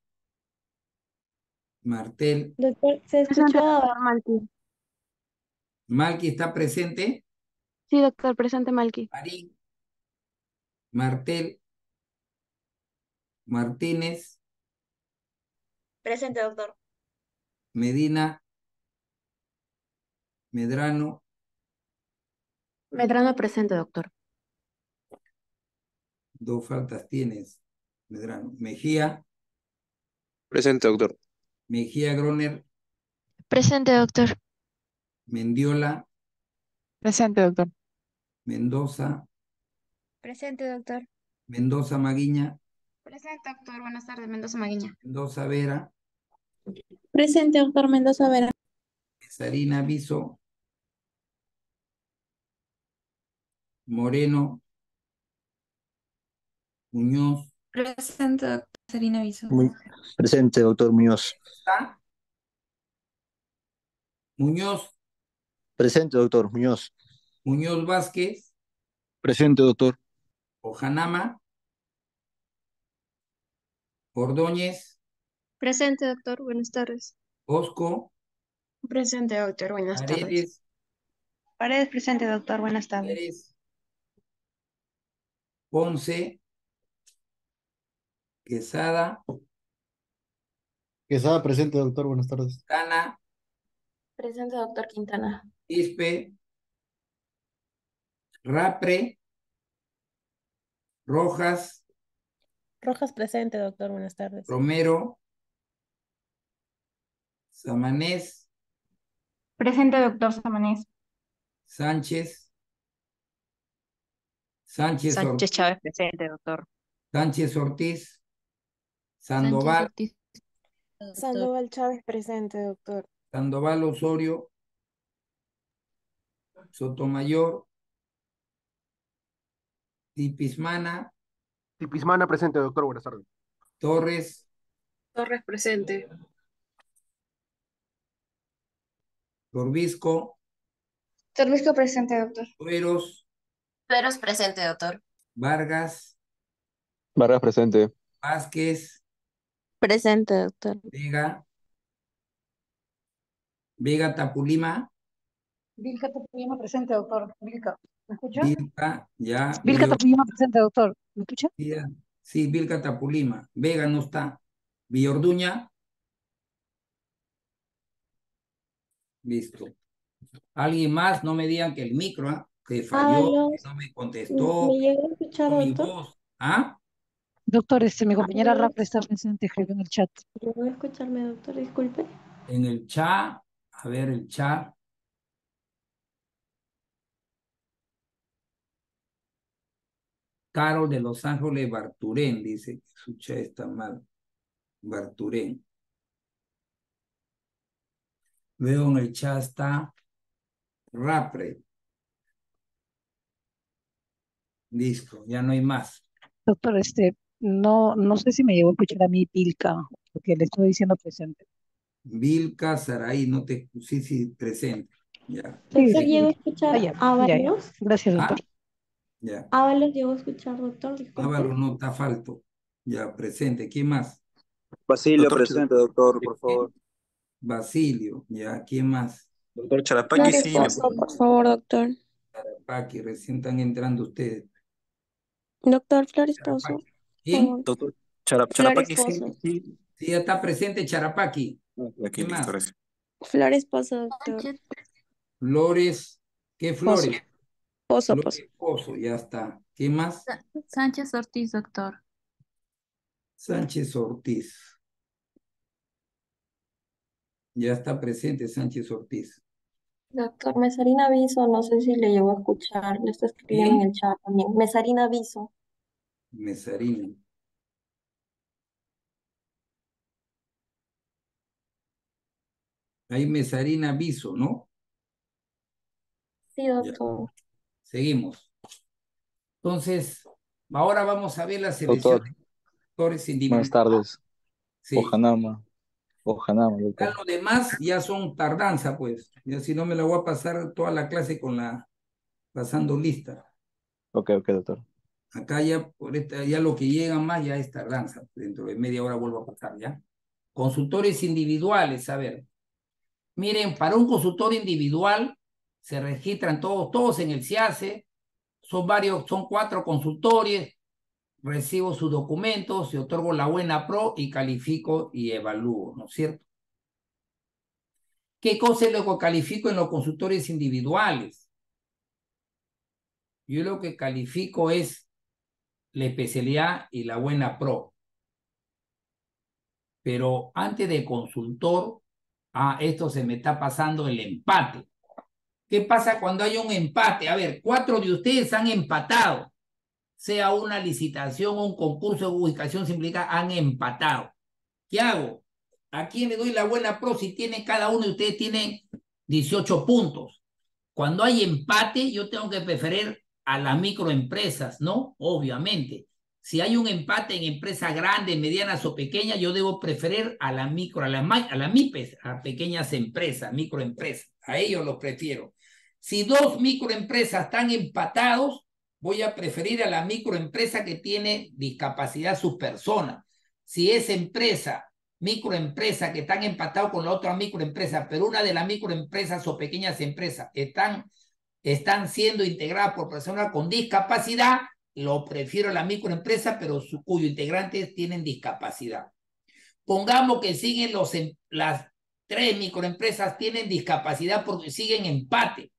Martel. Doctor, ¿se escuchó? Malqui está presente. Sí, doctor, presente Malqui. Marín, Martel, Martínez, Presente, doctor. Medina, Medrano, Medrano presente, doctor. dos faltas tienes, Medrano. Mejía, Presente, doctor. Mejía Groner, Presente, doctor. Mendiola, Presente, doctor. Mendoza, Presente, doctor. Mendoza Maguiña, Presente, doctor. Buenas tardes, Mendoza Maguiña. Mendoza Vera, Presente, doctor Mendoza Vera. Sarina Viso, Moreno, Muñoz, Presente, doctor. Sarina Viso. Presente, doctor Muñoz. ¿está? Muñoz, Presente, doctor Muñoz. Muñoz Vázquez, Presente, doctor. Ojanama, Ordóñez, Presente, doctor. Buenas tardes. Osco, Presente, doctor. Buenas tardes. Paredes, Paredes presente, doctor. Buenas tardes. Pérez, Ponce, Quesada, Quesada presente, doctor. Buenas tardes. Cana, Presente, doctor Quintana. Ispe, Rapre, Rojas, Rojas presente, doctor. Buenas tardes. Romero, Samanés, Presente, doctor Samanés. Sánchez, Sánchez Ortiz, Chávez presente, doctor. Sánchez Ortiz, Sandoval, Sandoval Chávez presente, doctor. Sandoval Osorio, Sotomayor, Tipismana, Tipismana presente, doctor. Buenas tardes. Torres, Torres presente. Torbisco, Torbisco presente, doctor. Tueros, Peros presente, doctor. Vargas, Vargas presente. Vázquez, Presente, doctor. Vega, Vega Tapulima, Vilca Tapuyama presente, doctor. Vilca. ¿Me escucha? Vilca, ya, Vilca Tapuyama presente, doctor. ¿Me escucha? sí, Vilca Tapulima, Vega no está, Villorduña, listo. ¿Alguien más? No me digan que el micro, ¿ah? Que falló, que no me contestó, ¿Me llegó a escuchar, mi doctor? voz, ¿ah? Doctor, mi compañera Rapre está presente, escribió en el chat. ¿Llegó a escucharme, doctor? Disculpe. En el chat, a ver el chat. Carol de Los Ángeles Barturén, dice que su chat está mal. Barturén. Veo en el chat está Rapre. Listo, ya no hay más. Doctor, no sé si me llegó a escuchar a mí Vilca, porque le estoy diciendo presente. Vilca, Saraí, no te... Sí, presente. Ya. Doctor, ¿llegó a escuchar Ya. Ábalos? Gracias, doctor. Ya. Ábalos llegó a escuchar, doctor. Disculpe. Ávalo no está falto. Ya, presente. ¿Quién más? Basilio presente, doctor, por favor. Basilio. Ya, ¿quién más? Doctor Charapaqui, sí. Por favor, doctor. Charapaqui, recién están entrando ustedes. Doctor Flores Pozo. Charapaqui. ¿Quién? Doctor Flores Charapaqui, sí. Pozo. Sí. Sí, ya está presente Charapaqui. Aquí ¿Quién listo, más? gracias. Flores Pozo, doctor. Flores. ¿Qué flores? Pozo, Flores Pozo, ya está. ¿Quién más? Sánchez Ortiz, doctor. Sánchez Ortiz. Ya está presente Sánchez Ortiz. Doctor, Mesarina Aviso, no sé si le llegó a escuchar, le está escribiendo en el chat también. Mesarina Aviso. Mesarina. Hay Mesarina Viso, ¿no? Sí, doctor. Ya. Seguimos. Entonces, ahora vamos a ver la selección Doctor, de factores individuales. buenas tardes. Sí. Ojanama, Ya doctor. lo demás ya son tardanza, pues. Ya si no me la voy a pasar toda la clase con la pasando lista. Ok, doctor. Acá ya, ya lo que llega más ya es tardanza. Dentro de media hora vuelvo a pasar, ¿ya? Consultores individuales, a ver. Miren, para un consultor individual se registran todos en el CIACE, son 4 consultores, recibo sus documentos, y otorgo la buena pro y califico y evalúo, ¿no es cierto? ¿Qué cosa es lo que califico en los consultores individuales? Yo lo que califico es la especialidad y la buena pro. Pero antes de consultor, esto se me está pasando el empate. ¿Qué pasa cuando hay un empate? A ver, 4 de ustedes han empatado, sea una licitación o un concurso de ubicación simplificada, han empatado. ¿Qué hago? ¿A quién le doy la buena pro si tiene cada uno de ustedes tiene 18 puntos? Cuando hay empate, yo tengo que preferir a las microempresas, ¿no? Obviamente. Si hay un empate en empresas grandes, medianas o pequeñas, yo debo preferir a la micro, a la MIPES, a pequeñas empresas, microempresas. A ellos los prefiero. Si 2 microempresas están empatados, voy a preferir a la microempresa que tiene discapacidad sus personas. Si esa microempresa que están empatados con la otra microempresa, pero una de las microempresas o pequeñas empresas están siendo integradas por personas con discapacidad, lo prefiero a la microempresa, pero cuyos integrantes tienen discapacidad. Pongamos que siguen las 3 microempresas tienen discapacidad porque siguen empate.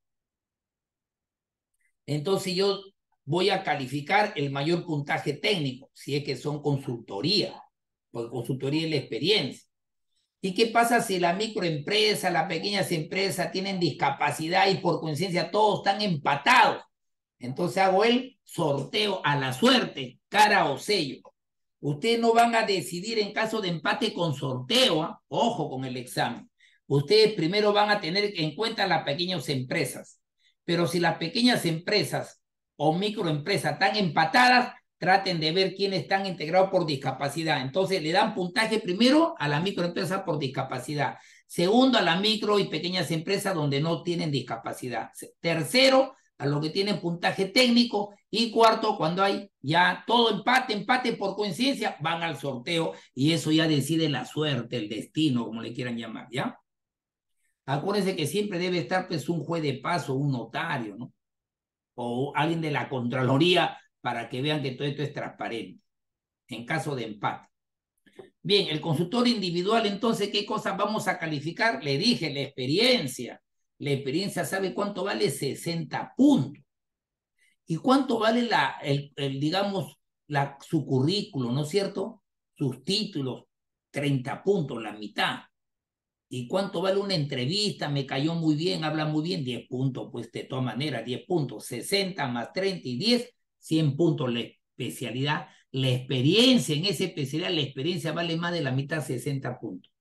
Entonces yo voy a calificar el mayor puntaje técnico, si es que son consultoría, porque consultoría es la experiencia. ¿Y qué pasa si la microempresa, las pequeñas empresas tienen discapacidad y por coincidencia todos están empatados? Entonces hago el sorteo a la suerte, cara o sello. Ustedes no van a decidir en caso de empate con sorteo, ¿eh? Ojo con el examen. Ustedes primero van a tener en cuenta las pequeñas empresas. Pero si las pequeñas empresas o microempresas están empatadas, traten de ver quiénes están integrados por discapacidad. Entonces le dan puntaje primero a la microempresa por discapacidad. Segundo, a las micro y pequeñas empresas donde no tienen discapacidad. Tercero, a los que tienen puntaje técnico. Y cuarto, cuando hay ya todo empate por coincidencia, van al sorteo y eso ya decide la suerte, el destino, como le quieran llamar, ¿ya? Acuérdense que siempre debe estar pues un juez de paz o un notario, ¿no? O alguien de la Contraloría para que vean que todo esto es transparente en caso de empate. Bien, el consultor individual, entonces, ¿qué cosas vamos a calificar? Le dije, la experiencia. La experiencia, ¿sabe cuánto vale? 60 puntos. ¿Y cuánto vale digamos, su currículo, ¿no es cierto? Sus títulos, 30 puntos, la mitad. ¿Y cuánto vale una entrevista? Me cayó muy bien, habla muy bien, 10 puntos, pues de todas maneras, 10 puntos, 60 más 30 y 10, 100 puntos la especialidad. La experiencia en esa especialidad, la experiencia vale más de la mitad, 60 puntos.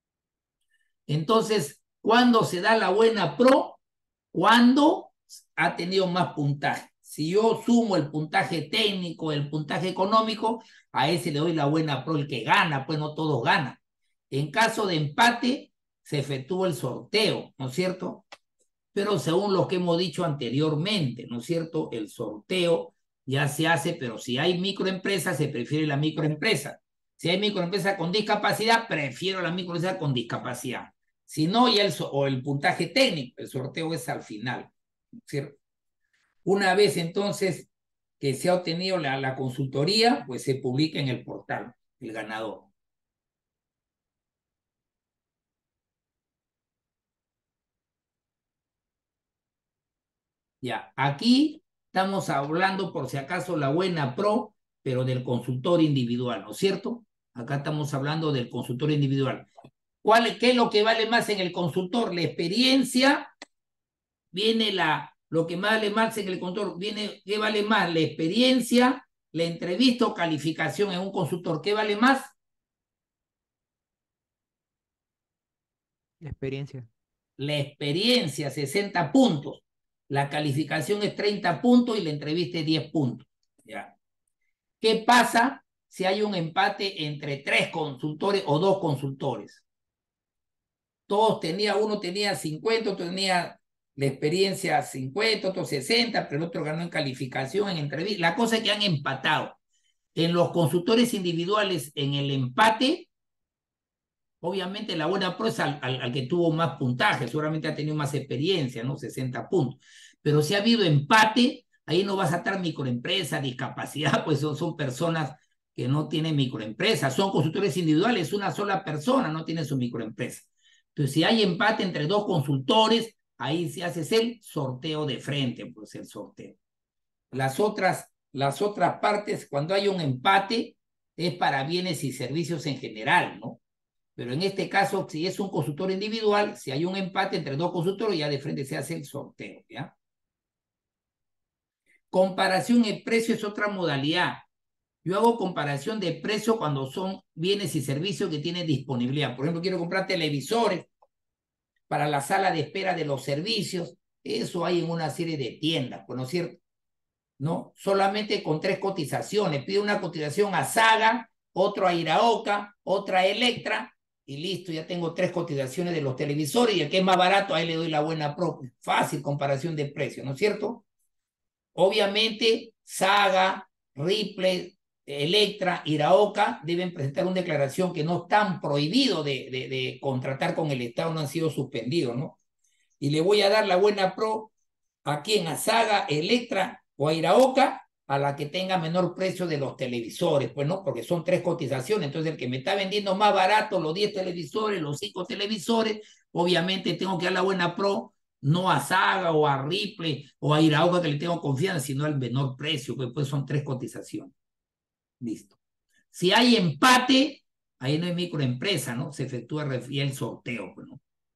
Entonces, ¿cuándo se da la buena pro? Cuando ha tenido más puntaje. Si yo sumo el puntaje técnico, el puntaje económico, a ese le doy la buena pro, el que gana, pues no todos ganan. En caso de empate, se efectúa el sorteo, ¿no es cierto? Pero según lo que hemos dicho anteriormente, ¿no es cierto? El sorteo ya se hace, pero si hay microempresas, se prefiere la microempresa. Si hay microempresa con discapacidad, prefiero la microempresa con discapacidad. Si no, ya el puntaje técnico, el sorteo es al final, ¿no es cierto? Una vez entonces que se ha obtenido la consultoría, pues se publica en el portal el ganador. Ya, aquí estamos hablando por si acaso la buena pro, pero del consultor individual, ¿no es cierto? Acá estamos hablando del consultor individual. ¿Qué es lo que vale más en el consultor? La experiencia viene lo que más vale más en el control, viene, ¿qué vale más? La experiencia, la entrevista o calificación en un consultor, ¿qué vale más? La experiencia. La experiencia, 60 puntos. La calificación es 30 puntos y la entrevista es 10 puntos. ¿Ya? ¿Qué pasa si hay un empate entre 3 consultores o 2 consultores? Uno tenía 50, otro tenía la experiencia 50, otro 60, pero el otro ganó en calificación, en entrevista. La cosa es que han empatado. En los consultores individuales, en el empate, obviamente la buena pro es al que tuvo más puntaje, seguramente ha tenido más experiencia, ¿no? 60 puntos. Pero si ha habido empate, ahí no vas a estar microempresa, discapacidad, pues son personas que no tienen microempresa, son consultores individuales, una sola persona no tiene su microempresa. Entonces, si hay empate entre 2 consultores, ahí se hace el sorteo de frente, pues el sorteo. Las otras partes, cuando hay un empate, es para bienes y servicios en general, ¿no? Pero en este caso, si es un consultor individual, si hay un empate entre 2 consultores, ya de frente se hace el sorteo, ¿ya? Comparación de precio es otra modalidad. Yo hago comparación de precio cuando son bienes y servicios que tienen disponibilidad. Por ejemplo, quiero comprar televisores para la sala de espera de los servicios. Eso hay en una serie de tiendas, ¿no es cierto? ¿No? Solamente con 3 cotizaciones. Pido una cotización a Saga, otro a Iraoka, otra a Electra, y listo, ya tengo 3 cotizaciones de los televisores, y el que es más barato, ahí le doy la buena propia. Fácil comparación de precios, ¿no es cierto? Obviamente, Saga, Ripley, Electra, Iraoka deben presentar una declaración que no están prohibidos de contratar con el Estado, no han sido suspendidos, ¿no? Y le voy a dar la buena pro a quien, a Saga, Electra o a Iraoka, a la que tenga menor precio de los televisores, pues no, porque son 3 cotizaciones, entonces el que me está vendiendo más barato los 10 televisores, los 5 televisores, obviamente tengo que dar la buena pro, no a Saga o a Ripley o a Iraoka que le tengo confianza, sino al menor precio, pues son 3 cotizaciones. Listo. Si hay empate, ahí no hay microempresa, ¿no? Se efectúa el sorteo, pues, ¿no?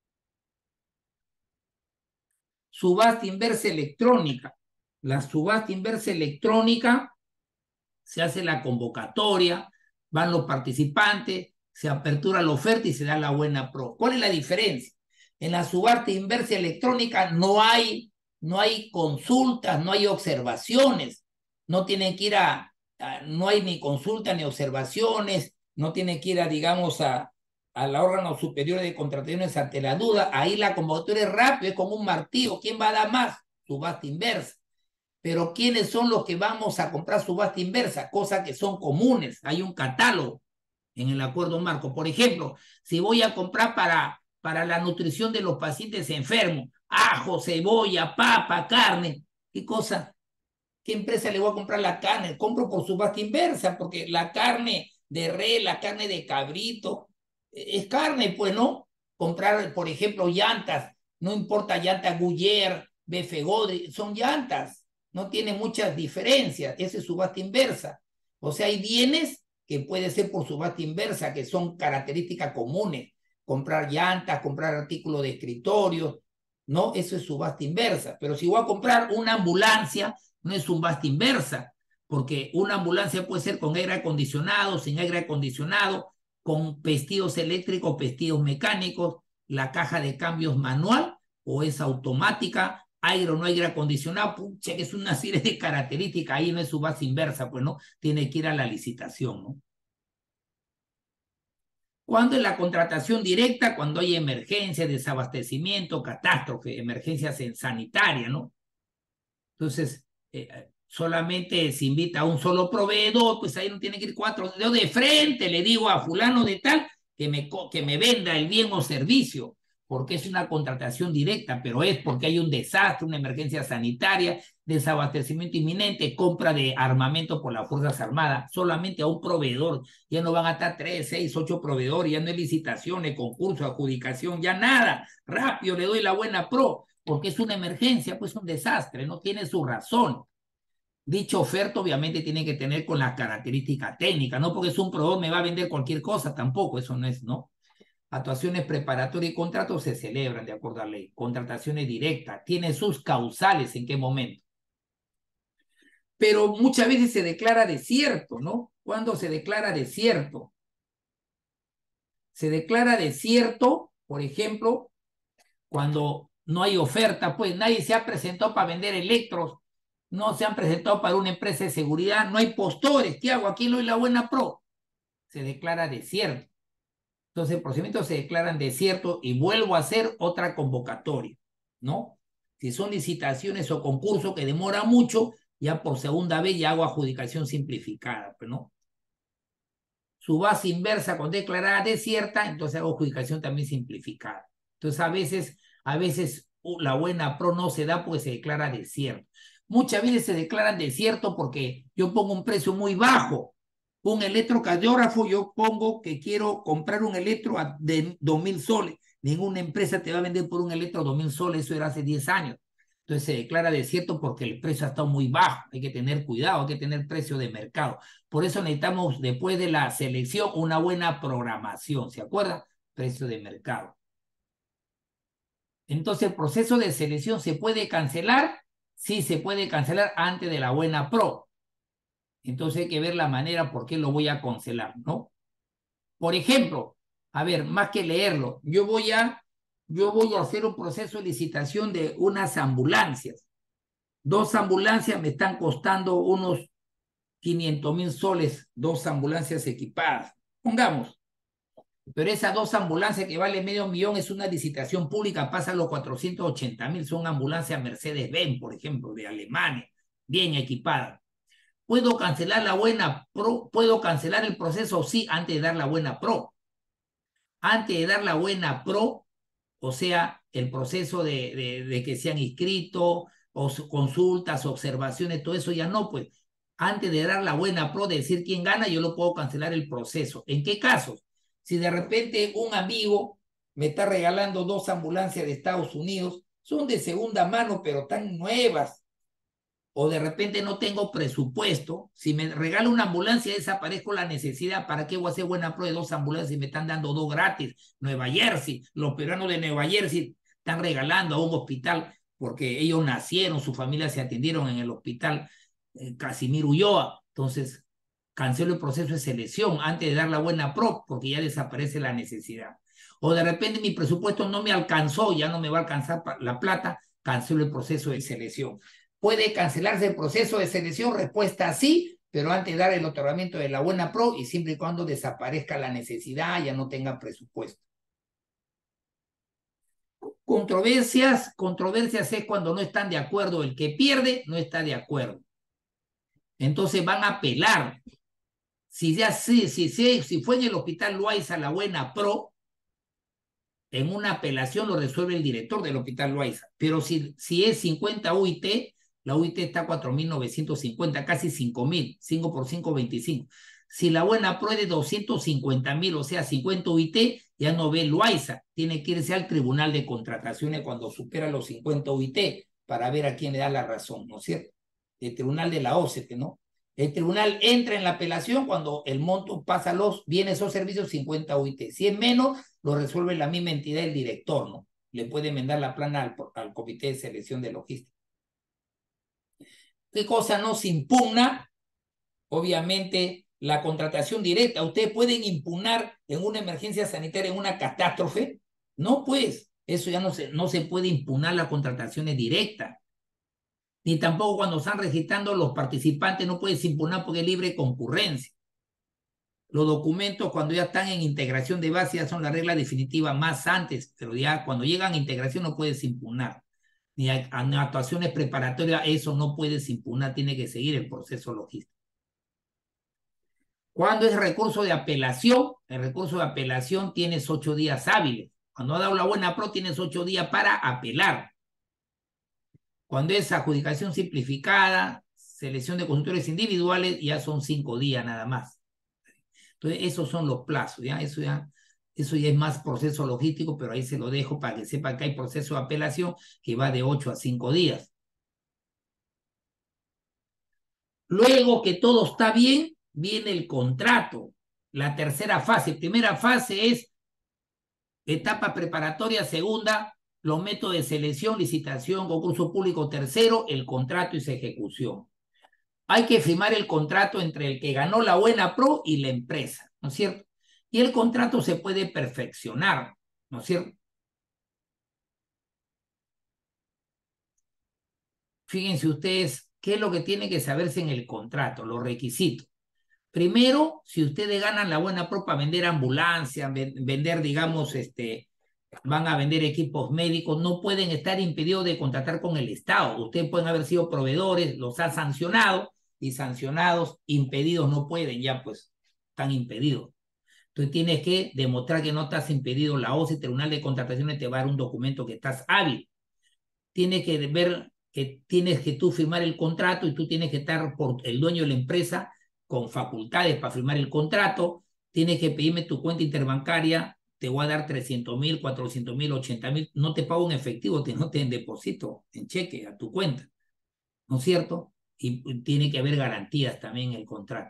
Subasta inversa electrónica. La subasta inversa electrónica se hace la convocatoria, van los participantes, se apertura la oferta y se da la buena pro. ¿Cuál es la diferencia? En la subasta inversa electrónica no hay consultas, no hay observaciones, no tienen que ir no hay ni consultas ni observaciones, no tienen que ir digamos, a la órgano superior de contrataciones ante la duda. Ahí la convocatoria es rápida, es como un martillo. ¿Quién va a dar más? Subasta inversa. Pero ¿quiénes son los que vamos a comprar subasta inversa? Cosas que son comunes. Hay un catálogo en el acuerdo marco. Por ejemplo, si voy a comprar para la nutrición de los pacientes enfermos, ajo, cebolla, papa, carne, ¿qué cosa? ¿Qué empresa le voy a comprar la carne? Compro por subasta inversa, porque la carne de res, la carne de cabrito, es carne, pues, ¿no? Comprar, por ejemplo, llantas, no importa llantas Goodyear, BF son llantas. No tiene muchas diferencias, esa es subasta inversa. O sea, hay bienes que puede ser por subasta inversa, que son características comunes. Comprar llantas, comprar artículos de escritorio, ¿no? Eso es subasta inversa. Pero si voy a comprar una ambulancia, no es subasta inversa, porque una ambulancia puede ser con aire acondicionado, sin aire acondicionado, con pestillos eléctricos, pestillos mecánicos, la caja de cambios manual o es automática, aire o no aire acondicionado, pucha, que es una serie de características, ahí no es subasta inversa, pues no, tiene que ir a la licitación, ¿no? ¿Cuándo es la contratación directa? Cuando hay emergencia, desabastecimiento, catástrofe, emergencias sanitarias, ¿no? Entonces, solamente se invita a un solo proveedor, pues ahí no tiene que ir 4. Yo de frente le digo a fulano de tal que me venda el bien o servicio, porque es una contratación directa, pero es porque hay un desastre, una emergencia sanitaria, desabastecimiento inminente, compra de armamento por las Fuerzas Armadas, solamente a un proveedor. Ya no van a estar 3, 6, 8 proveedores, ya no hay licitaciones, concurso, adjudicación, ya nada. Rápido le doy la buena pro, porque es una emergencia, pues un desastre, no tiene su razón. Dicha oferta obviamente tiene que tener con las características técnicas, no porque es un proveedor me va a vender cualquier cosa, tampoco, eso no es, ¿no? Actuaciones preparatorias y contratos se celebran de acuerdo a la ley. Contrataciones directas, tiene sus causales en qué momento. Pero muchas veces se declara desierto, ¿no? ¿Cuándo se declara desierto? Se declara desierto, por ejemplo, cuando no hay oferta, pues nadie se ha presentado para vender electros, no se han presentado para una empresa de seguridad, no hay postores. ¿Qué hago? Aquí no hay la buena pro. Se declara desierto. Entonces, el procedimiento se declaran desierto y vuelvo a hacer otra convocatoria, ¿no? Si son licitaciones o concursos que demora mucho, ya por segunda vez ya hago adjudicación simplificada, pues, ¿no? Su base inversa con declarada desierta, entonces hago adjudicación también simplificada. Entonces, a veces la buena pro no se da porque se declara desierto. Muchas veces se declaran desierto porque yo pongo un precio muy bajo. Un electrocardiógrafo, yo pongo que quiero comprar un electro de 2.000 soles. Ninguna empresa te va a vender por un electro 2.000 soles, eso era hace 10 años. Entonces se declara desierto porque el precio ha estado muy bajo. Hay que tener cuidado, hay que tener precio de mercado. Por eso necesitamos, después de la selección, una buena programación. ¿Se acuerdan? Precio de mercado. Entonces, el proceso de selección se puede cancelar. Sí, se puede cancelar antes de la buena pro. Entonces hay que ver la manera por qué lo voy a cancelar, ¿no? Por ejemplo, a ver, más que leerlo, yo voy a hacer un proceso de licitación de unas ambulancias. 2 ambulancias me están costando unos 500.000 soles, 2 ambulancias equipadas. Pongamos. Pero esas 2 ambulancias que valen $500,000 es una licitación pública, pasa los 480.000, son ambulancias Mercedes-Benz, por ejemplo, de Alemania, bien equipadas. ¿Puedo cancelar la buena pro? ¿Puedo cancelar el proceso? Sí, antes de dar la buena pro. Antes de dar la buena pro, o sea, el proceso de que se han inscrito, o consultas, observaciones, todo eso ya no, pues. Antes de dar la buena pro, de decir quién gana, yo lo puedo cancelar el proceso. ¿En qué casos? Si de repente un amigo me está regalando 2 ambulancias de Estados Unidos, son de segunda mano, pero están nuevas, o de repente no tengo presupuesto, si me regala una ambulancia desaparezco la necesidad. ¿Para qué voy a hacer buena prueba de 2 ambulancias si me están dando 2 gratis? Nueva Jersey, los peruanos de Nueva Jersey están regalando a un hospital porque ellos nacieron, su familia se atendieron en el hospital Casimiro Ulloa. Entonces cancelo el proceso de selección antes de dar la buena pro porque ya desaparece la necesidad. O de repente mi presupuesto no me alcanzó, ya no me va a alcanzar la plata, cancelo el proceso de selección. ¿Puede cancelarse el proceso de selección? Respuesta sí, pero antes de dar el otorgamiento de la buena pro y siempre y cuando desaparezca la necesidad, ya no tenga presupuesto. Controversias es cuando no están de acuerdo. El que pierde no está de acuerdo. Entonces van a apelar. Si fue en el hospital Loaiza la buena pro, en una apelación lo resuelve el director del hospital Loaiza. Pero si es 50 UIT, la UIT está a 4.950, casi 5.000, 5 por 5, 25. Si la buena pro es de 250.000, o sea, 50 UIT, ya no ve Loaiza. Tiene que irse al tribunal de contrataciones cuando supera los 50 UIT para ver a quién le da la razón, ¿no es cierto? El tribunal de la OCT, ¿no? El tribunal entra en la apelación cuando el monto pasa los bienes o servicios 50 UIT. Si es menos, lo resuelve la misma entidad, el director, ¿no? Le puede enmendar la plana al comité de selección de logística. ¿Qué cosa no se impugna? Obviamente, la contratación directa. ¿Ustedes pueden impugnar en una emergencia sanitaria, en una catástrofe? No, pues, eso ya no se puede impugnar las contrataciones directas. Ni tampoco cuando están registrando los participantes no puedes impugnar porque es libre concurrencia. Los documentos cuando ya están en integración de base ya son la regla definitiva más antes, pero ya cuando llegan a integración no puedes impugnar. Ni a actuaciones preparatorias, eso no puedes impugnar, tiene que seguir el proceso logístico. ¿Cuándo es recurso de apelación? El recurso de apelación tienes 8 días hábiles. Cuando ha dado la buena pro tienes 8 días para apelar. Cuando es adjudicación simplificada, selección de consultores individuales, ya son 5 días nada más. Entonces, esos son los plazos, ¿ya? Eso ya es más proceso logístico, pero ahí se lo dejo para que sepan que hay proceso de apelación que va de 8 a 5 días. Luego que todo está bien, viene el contrato. La tercera fase. Primera fase es Etapa preparatoria segunda, los métodos de selección, licitación, concurso público tercero, el contrato y su ejecución. Hay que firmar el contrato entre el que ganó la buena pro y la empresa, ¿no es cierto? Y el contrato se puede perfeccionar, ¿no es cierto? Fíjense ustedes qué es lo que tiene que saberse en el contrato, los requisitos. Primero, si ustedes ganan la buena pro para vender ambulancias, vender, digamos, van a vender equipos médicos, no pueden estar impedidos de contratar con el Estado. Ustedes pueden haber sido proveedores, los ha sancionado, y sancionados, impedidos no pueden, ya pues están impedidos. Entonces tienes que demostrar que no estás impedido. La OCE, Tribunal de Contrataciones, te va a dar un documento que estás hábil. Tienes que ver que tienes que tú firmar el contrato y tú tienes que estar por el dueño de la empresa con facultades para firmar el contrato. Tienes que pedirme tu cuenta interbancaria. Te voy a dar 300.000, 400.000, 80.000. No te pago en efectivo, no te deposito en cheque a tu cuenta, ¿no es cierto? Y tiene que haber garantías también en el contrato.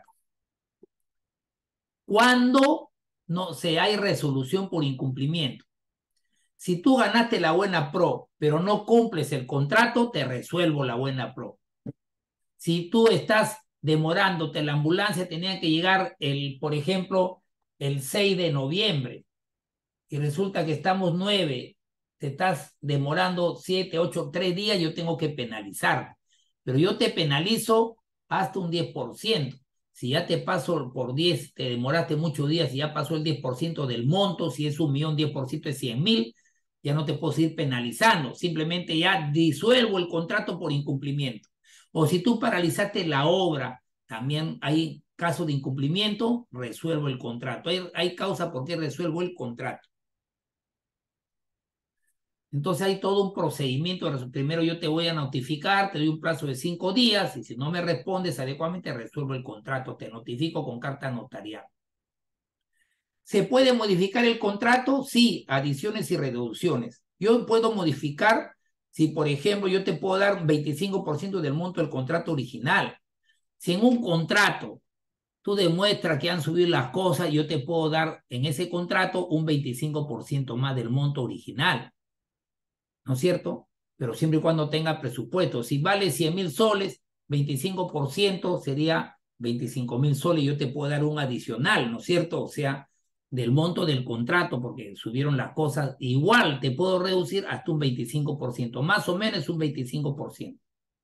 Cuando no hay resolución por incumplimiento. Si tú ganaste la buena pro, pero no cumples el contrato, te resuelvo la buena pro. Si tú estás demorándote, la ambulancia tenía que llegar, por ejemplo, el 6 de noviembre, y resulta que estamos 9, te estás demorando 7, 8, 3 días, yo tengo que penalizar. Pero yo te penalizo hasta un 10%. Si ya te paso por 10, te demoraste muchos días y ya pasó el 10% del monto, si es 1.000.000, 10% es 100.000, ya no te puedo seguir penalizando. Simplemente ya disuelvo el contrato por incumplimiento. O si tú paralizaste la obra, también hay caso de incumplimiento, resuelvo el contrato. Hay causa por qué resuelvo el contrato. Entonces hay todo un procedimiento. Primero yo te voy a notificar, te doy un plazo de 5 días y si no me respondes adecuadamente resuelvo el contrato, te notifico con carta notarial. ¿Se puede modificar el contrato? Sí, adiciones y reducciones. Yo puedo modificar si, por ejemplo, yo te puedo dar un 25% del monto del contrato original. Si en un contrato tú demuestras que han subido las cosas, yo te puedo dar en ese contrato un 25% más del monto original, ¿no es cierto? Pero siempre y cuando tenga presupuesto. Si vale 100.000 soles, 25% sería 25.000 soles, yo te puedo dar un adicional, ¿no es cierto? O sea, del monto del contrato, porque subieron las cosas, igual te puedo reducir hasta un 25%, más o menos un 25%.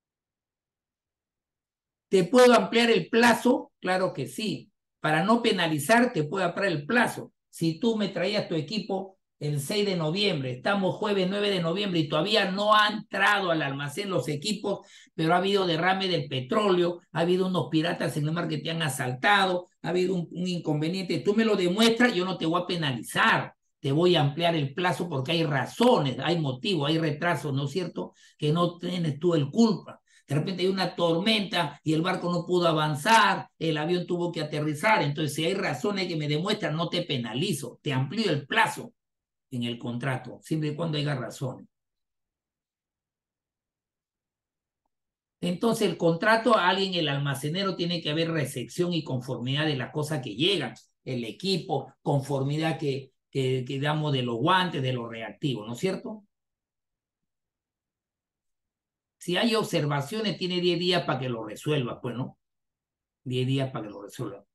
¿Te puedo ampliar el plazo? Claro que sí. Para no penalizar, te puedo ampliar el plazo. Si tú me traías tu equipo el 6 de noviembre, estamos jueves 9 de noviembre y todavía no han entrado al almacén los equipos, pero ha habido derrame del petróleo, ha habido unos piratas en el mar que te han asaltado, ha habido un inconveniente, tú me lo demuestras, yo no te voy a penalizar, te voy a ampliar el plazo porque hay razones, hay motivos, hay retrasos, ¿no es cierto? Que no tienes tú el culpa. De repente hay una tormenta y el barco no pudo avanzar, el avión tuvo que aterrizar, entonces si hay razones que me demuestran, no te penalizo, te amplío el plazo en el contrato, siempre y cuando haya razones. Entonces el contrato, alguien, el almacenero, tiene que haber recepción y conformidad de las cosas que llegan, el equipo, conformidad que damos de los guantes, de los reactivos, ¿no es cierto? Si hay observaciones, tiene 10 días para que lo resuelva, pues, ¿no? 10 días para que lo resuelva.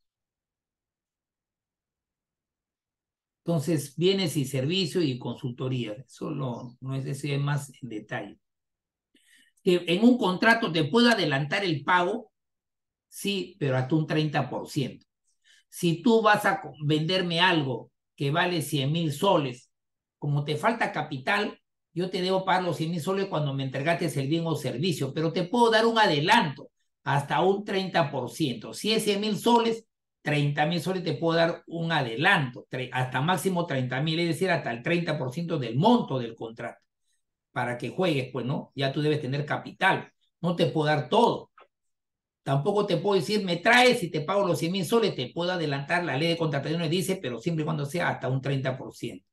Entonces, bienes y servicios y consultoría. Eso no es decir más en detalle. Que en un contrato te puedo adelantar el pago, sí, pero hasta un 30%. Si tú vas a venderme algo que vale 100.000 soles, como te falta capital, yo te debo pagar los 100.000 soles cuando me entregaste el bien o servicio, pero te puedo dar un adelanto hasta un 30%. Si es 100.000 soles, 30.000 soles te puedo dar un adelanto, hasta máximo 30.000, es decir, hasta el 30% del monto del contrato, para que juegues, pues, ¿no? Ya tú debes tener capital, no te puedo dar todo. Tampoco te puedo decir, me traes y te pago los 100.000 soles, te puedo adelantar, la ley de contrataciones dice, pero siempre y cuando sea hasta un 30%.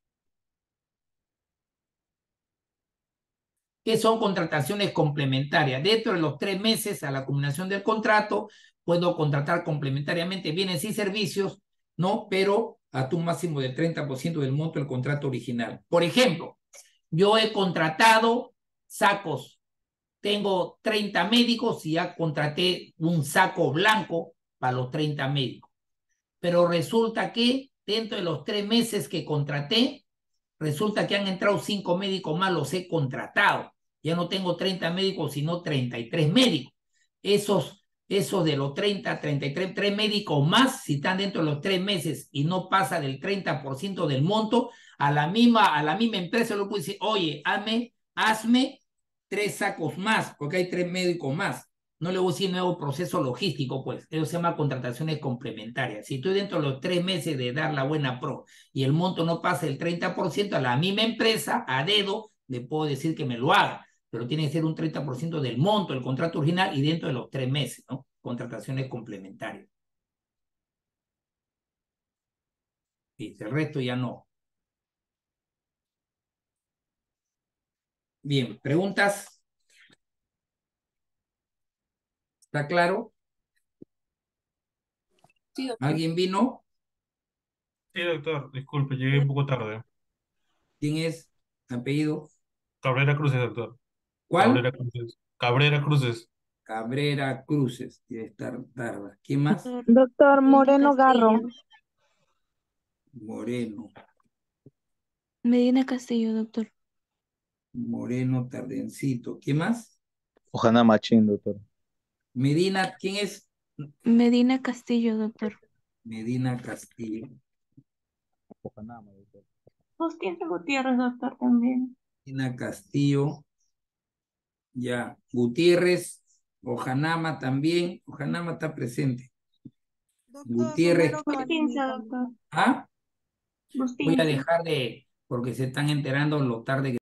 ¿Qué son contrataciones complementarias? Dentro de los 3 meses a la culminación del contrato, puedo contratar complementariamente bienes y servicios, ¿no? Pero hasta un máximo del 30% del monto del contrato original. Por ejemplo, yo he contratado sacos, tengo 30 médicos y ya contraté un saco blanco para los 30 médicos. Pero resulta que dentro de los 3 meses que contraté, resulta que han entrado 5 médicos más, los he contratado. Ya no tengo 30 médicos, sino 33 médicos. Esos de los 30, 33, 3 médicos más, si están dentro de los 3 meses y no pasa del 30% del monto, a la misma empresa le puedo decir, oye, hazme 3 sacos más, porque hay 3 médicos más. No le voy a decir nuevo proceso logístico, pues. Eso se llama contrataciones complementarias. Si estoy dentro de los 3 meses de dar la buena pro y el monto no pasa el 30%, a la misma empresa, a dedo, le puedo decir que me lo haga. Pero tiene que ser un 30% del monto del contrato original y dentro de los 3 meses, ¿no? Contrataciones complementarias. Y el resto ya no. Bien, ¿preguntas? ¿Está claro? Sí, doctor. ¿Alguien vino? Sí, doctor, disculpe, llegué un poco tarde. ¿Quién es? ¿Apellido? Cabrera Cruces, doctor. ¿Cuál? Cabrera Cruces. Cabrera Cruces. Cabrera Cruces. Debe estar tarde. ¿Quién más? Doctor Moreno Garro. Moreno. Medina Castillo, doctor. Moreno Tardencito. ¿Quién más? Ojana Machín, doctor. Medina, ¿quién es? Medina Castillo, doctor. Medina Castillo. Ojanama, doctor. Gutiérrez, doctor, también. Medina Castillo. Ya. Gutiérrez. Ojanama también. Ojanama está presente. Gutiérrez. Doctor. ¿Ah? Voy a dejar de, porque se están enterando lo tarde que